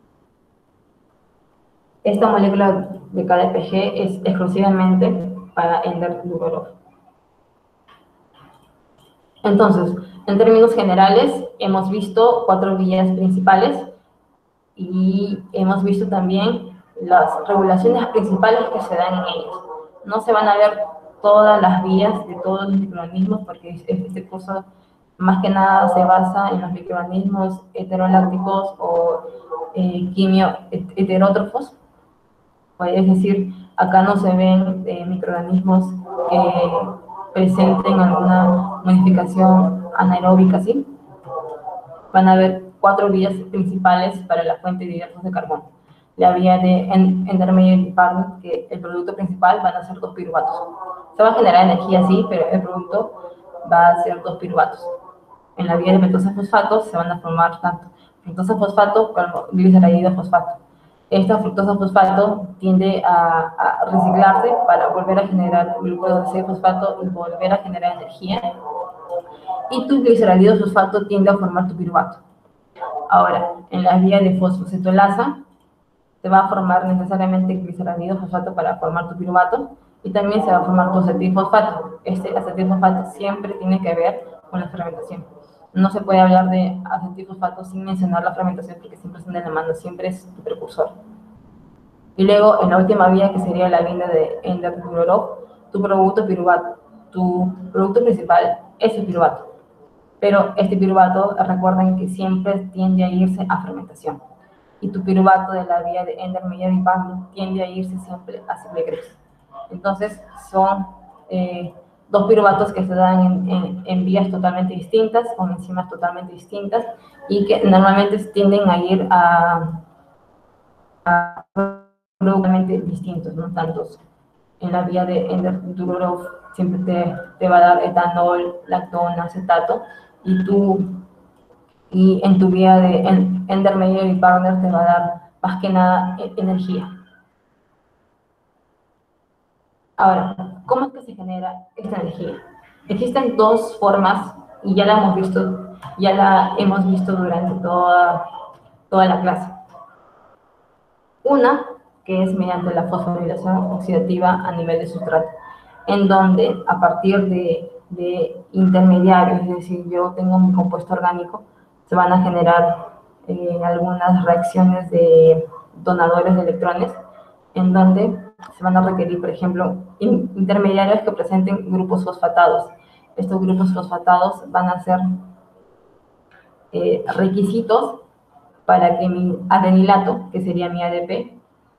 Esta molécula de KDPG es exclusivamente para Ender-Durolov. Entonces, en términos generales, hemos visto 4 vías principales y hemos visto también las regulaciones principales que se dan en ellas. No se van a ver todas las vías de todos los microorganismos porque este curso más que nada se basa en los microorganismos heterolácticos o quimio heterótrofos. Es decir, acá no se ven microorganismos que presenten alguna modificación anaeróbica, ¿sí? Van a haber 4 vías principales para la fuente de hidratos de carbono. La vía de Ender-Meyer y Barnes, que el producto principal van a ser 2 piruvatos. Se va a generar energía, sí, pero el producto va a ser 2 piruvatos. En la vía de pentosa fosfato se van a formar tanto fructosa fosfato como gliceraldehído fosfato. Esta fructosa fosfato tiende a reciclarse para volver a generar glucosa 6-fosfato y volver a generar energía. Y tu gliceraldehído fosfato tiende a formar tu piruvato. Ahora, en la vía de fosfocetolasa, se va a formar necesariamente gliceralidilo fosfato para formar tu piruvato, y también se va a formar tu acetilfosfato. Este acetilfosfato siempre tiene que ver con la fermentación. No se puede hablar de acetilfosfato sin mencionar la fermentación, porque siempre están de la mano, siempre es tu precursor. Y luego, en la última vía, que sería la vía de Ender-Durorov, tu producto piruvato. Tu producto principal es el piruvato. Pero este piruvato, recuerden que siempre tiende a irse a fermentación. Y tu piruvato de la vía de Ender-Meyer y Barnum tiende a irse siempre a Seblegres. Entonces, son dos piruvatos que se dan en vías totalmente distintas, con enzimas totalmente distintas, y que normalmente tienden a ir a productos distintos, ¿no? Tantos en la vía de Ender-Durov siempre te va a dar etanol, lactona, acetato, y en tu vía de Ender-Meyer y Partner te va a dar más que nada energía. Ahora, ¿cómo es que se genera esta energía? Existen dos formas, y ya la hemos visto durante toda la clase. Una, que es mediante la fosforilación oxidativa a nivel de sustrato, en donde a partir de intermediarios, es decir, yo tengo mi compuesto orgánico, se van a generar algunas reacciones de donadores de electrones, en donde se van a requerir, por ejemplo, intermediarios que presenten grupos fosfatados. Estos grupos fosfatados van a ser requisitos para que mi adenilato, que sería mi ADP,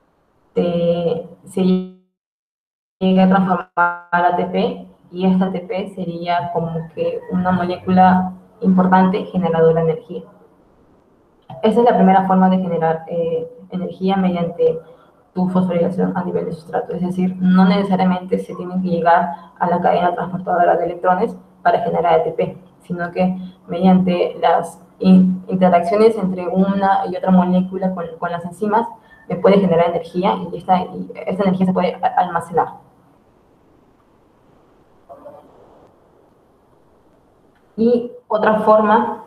se llegue a transformar a ATP, y esta ATP sería como que una molécula importante generadora de energía. Esa es la primera forma de generar energía mediante tu fosforilación a nivel de sustrato. Es decir, no necesariamente se tienen que llegar a la cadena transportadora de electrones para generar ATP, sino que mediante las interacciones entre una y otra molécula con las enzimas, me puede generar energía, y esta energía se puede almacenar. Y otra forma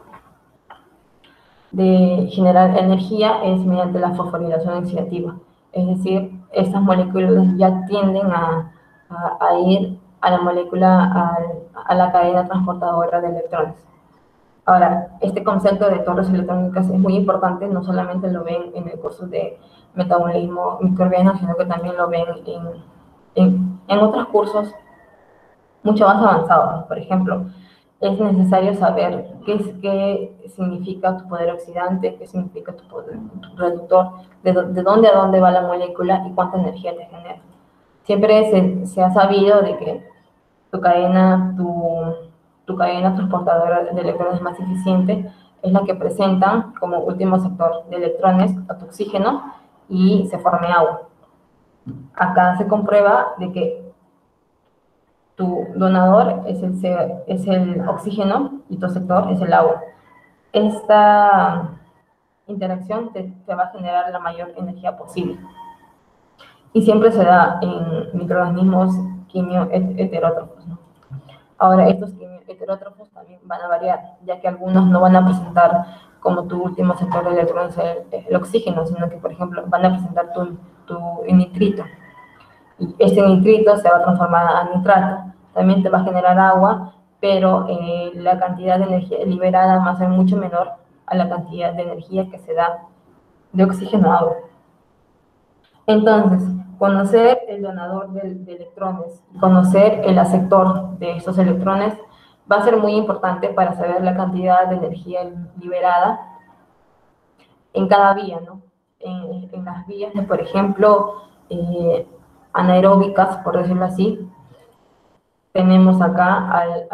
de generar energía es mediante la fosforilación oxidativa. Es decir, estas moléculas ya tienden a ir a la molécula, a la cadena transportadora de electrones. Ahora, este concepto de torres electrónicas es muy importante, no solamente lo ven en el curso de metabolismo microbiano, sino que también lo ven en otros cursos mucho más avanzados. Por ejemplo, es necesario saber qué significa tu poder oxidante, qué significa tu reductor, de dónde a dónde va la molécula y cuánta energía te genera. Siempre se ha sabido de que tu cadena transportadora de electrones más eficiente es la que presentan como último sector de electrones a tu oxígeno y se forme agua. Acá se comprueba de que tu donador es el oxígeno y tu sector es el agua. Esta interacción te va a generar la mayor energía posible. Y siempre se da en microorganismos quimio-heterótrofos, ¿no? Ahora, estos quimio-heterótrofos también van a variar, ya que algunos no van a presentar como tu último sector de electrones el oxígeno, sino que, por ejemplo, van a presentar tu nitrito. Y este nitrito se va a transformar a nitrato. También te va a generar agua, pero la cantidad de energía liberada va a ser mucho menor a la cantidad de energía que se da de oxígeno a agua. Entonces, conocer el donador de electrones, conocer el aceptor de estos electrones, va a ser muy importante para saber la cantidad de energía liberada en cada vía, ¿no? En las vías de, por ejemplo, anaeróbicas, por decirlo así, tenemos acá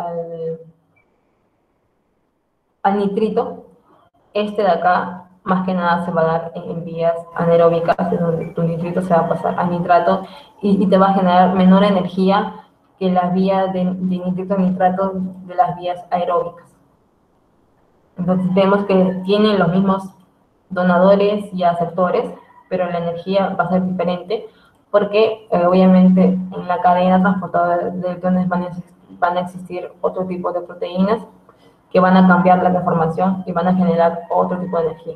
al nitrito. Este de acá, más que nada, se va a dar en vías anaeróbicas, en donde tu nitrito se va a pasar a nitrato y te va a generar menor energía que las vías de nitrito a nitrato de las vías aeróbicas. Entonces vemos que tienen los mismos donadores y aceptores, pero la energía va a ser diferente, porque obviamente en la cadena transportadora de electrones van a existir otro tipo de proteínas que van a cambiar la deformación y van a generar otro tipo de energía.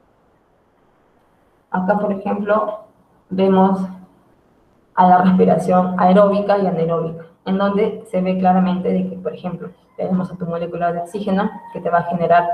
Acá, por ejemplo, vemos a la respiración aeróbica y anaeróbica, en donde se ve claramente de que, por ejemplo, tenemos a tu molécula de oxígeno que te va a generar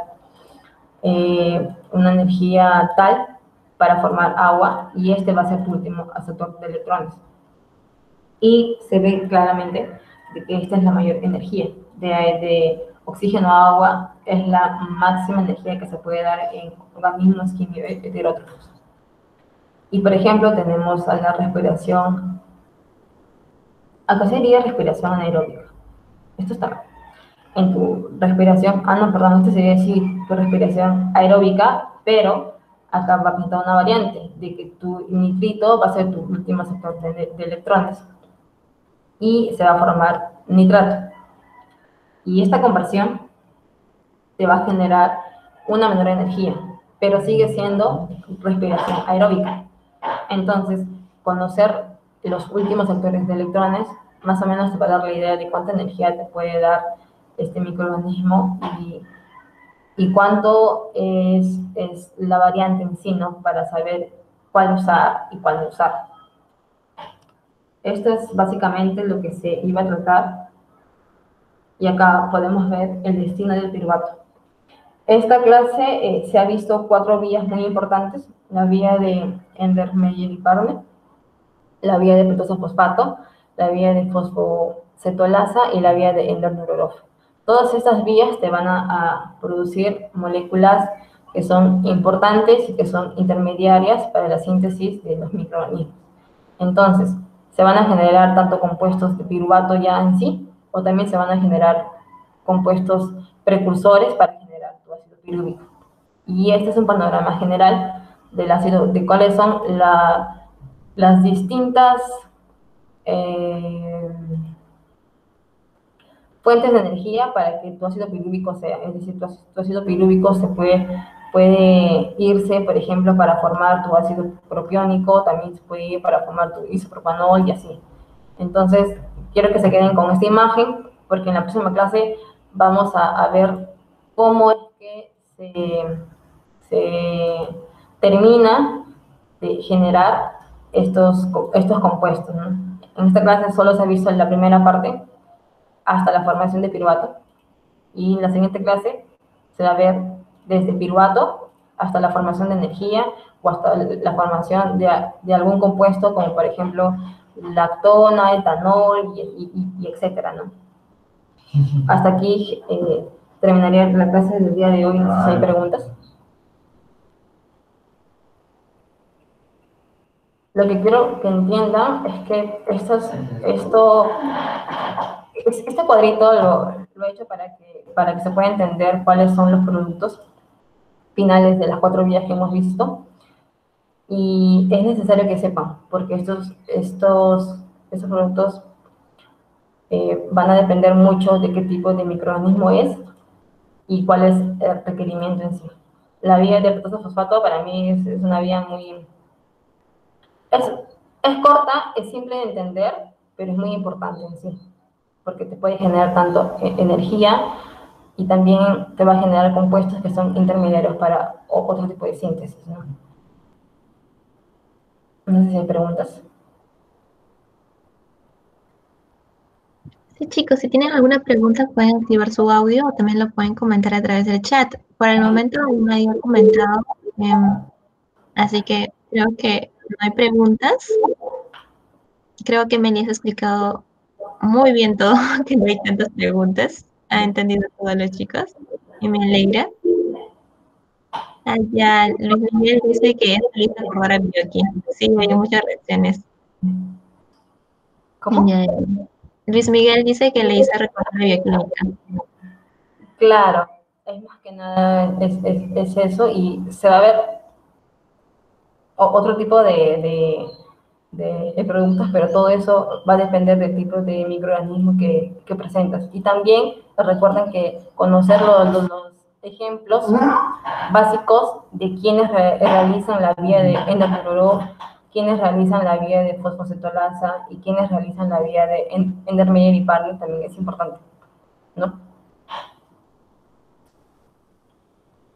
una energía tal para formar agua, y este va a ser tu último aceptor de electrones. Y se ve claramente de que esta es la mayor energía. De oxígeno a agua es la máxima energía que se puede dar en organismos químicos heterótrofos. Y por ejemplo tenemos a la respiración, acá sería respiración anaeróbica. Esto está en tu respiración, no, perdón, esto sería decir tu respiración aeróbica, pero acá va a pintar una variante de que tu nitrito va a ser tu último aceptor de electrones y se va a formar nitrato. Y esta conversión te va a generar una menor energía, pero sigue siendo respiración aeróbica. Entonces, conocer los últimos sectores de electrones más o menos te va a dar la idea de cuánta energía te puede dar este microorganismo y cuánto es la variante en sí, ¿no? Para saber cuál usar y cuál no usar. Esto es básicamente lo que se iba a tratar, y acá podemos ver el destino del piruvato. Esta clase se ha visto 4 vías muy importantes: la vía de Ender-Meyer y Parle, la vía de pentosafosfato, la vía de fosfocetolasa y la vía de Ender-Nurorov. Todas estas vías te van a producir moléculas que son importantes y que son intermediarias para la síntesis de los microorganismos. Entonces, se van a generar tanto compuestos de piruvato ya en sí, o también se van a generar compuestos precursores para generar tu ácido pirúvico. Y este es un panorama general del ácido, de cuáles son las distintas fuentes de energía para que tu ácido pirúvico sea. Es decir, tu ácido pirúvico se puede irse, por ejemplo, para formar tu ácido propiónico, también se puede ir para formar tu isopropanol y así. Entonces, quiero que se queden con esta imagen, porque en la próxima clase vamos a ver cómo es que se termina de generar estos compuestos, ¿no? En esta clase solo se ha visto en la primera parte hasta la formación de piruvato, y en la siguiente clase se va a ver desde piruvato hasta la formación de energía o hasta la formación de algún compuesto, como por ejemplo lactona, etanol y etcétera, ¿no? Hasta aquí terminaría la clase del día de hoy. No sé si hay preguntas. Lo que quiero que entiendan es que este cuadrito lo he hecho para que se pueda entender cuáles son los productos finales de las 4 vías que hemos visto. Y es necesario que sepan, porque estos productos van a depender mucho de qué tipo de microorganismo es y cuál es el requerimiento en sí. La vía de pentosafosfato para mí es una vía muy... Es corta, es simple de entender, pero es muy importante en sí, porque te puede generar tanto energía y también te va a generar compuestos que son intermediarios para otro tipo de síntesis, ¿no? No sé si hay preguntas. Sí, chicos, si tienen alguna pregunta pueden activar su audio o también lo pueden comentar a través del chat. Por el momento aún no hay comentado, así que creo que no hay preguntas. Creo que Melissa ha explicado muy bien todo, que no hay tantas preguntas. Ha entendido a todos los chicos y me alegra. Ya Luis Miguel dice que es feliz de jugar a bioquímica. Sí, hay muchas reacciones. ¿Cómo? Luis Miguel dice que le hizo recordar a bioquímica. Claro, es más que nada es eso, y se va a ver otro tipo de productos, pero todo eso va a depender del tipo de microorganismo que presentas. Y también recuerden que conocer los ejemplos básicos de quienes realizan la vía de Ender-Nurorov, quienes realizan la vía de fosfocetolasa y quienes realizan la vía de Ender-Meyer y Parle también es importante, ¿no?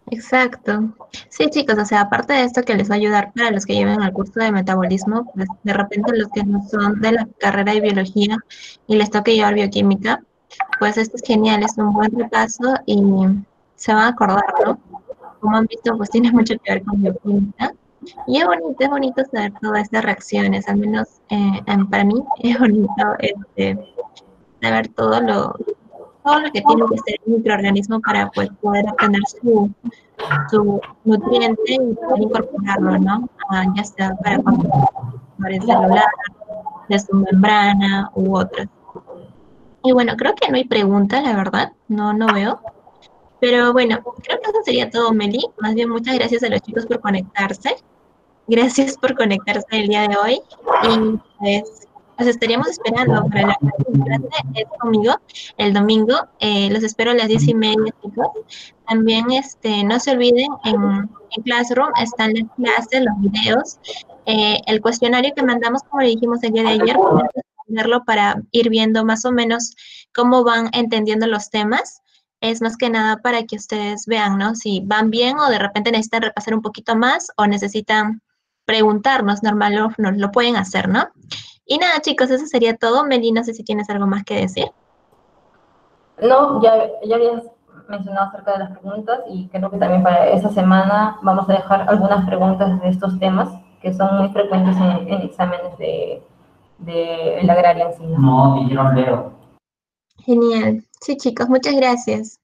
Exacto. Sí, chicos, o sea, aparte de esto que les va a ayudar para los que lleven el curso de metabolismo, pues de repente los que no son de la carrera de biología y les toque llevar bioquímica, pues esto es genial, es un buen repaso y se van a acordar, ¿no? Como han visto, pues tiene mucho que ver con bioquímica. Y es bonito saber todas estas reacciones, al menos para mí es bonito saber todo lo que tiene que hacer el microorganismo para pues, poder obtener su nutriente y poder incorporarlo, ¿no? Ya sea para el celular, de su membrana u otras. Y bueno, creo que no hay preguntas, la verdad, no veo. Pero bueno, creo que eso sería todo, Meli. Más bien, muchas gracias a los chicos por conectarse. Gracias por conectarse el día de hoy. Y pues, los estaríamos esperando para la próxima clase es conmigo el domingo. Los espero a las 10:30, chicos. También no se olviden, en Classroom están las clases, los videos, el cuestionario que mandamos, como le dijimos el día de ayer, pueden responderlo para ir viendo más o menos cómo van entendiendo los temas. Es más que nada para que ustedes vean, ¿no? Si van bien o de repente necesitan repasar un poquito más o necesitan preguntarnos, normal, nos lo pueden hacer, ¿no? Y nada, chicos, eso sería todo. Meli, no sé si tienes algo más que decir. No, ya habías mencionado acerca de las preguntas y creo que también para esa semana vamos a dejar algunas preguntas de estos temas que son muy frecuentes en exámenes de la agraria en sí. No, dijeron Leo. Genial. Sí, chicos, muchas gracias.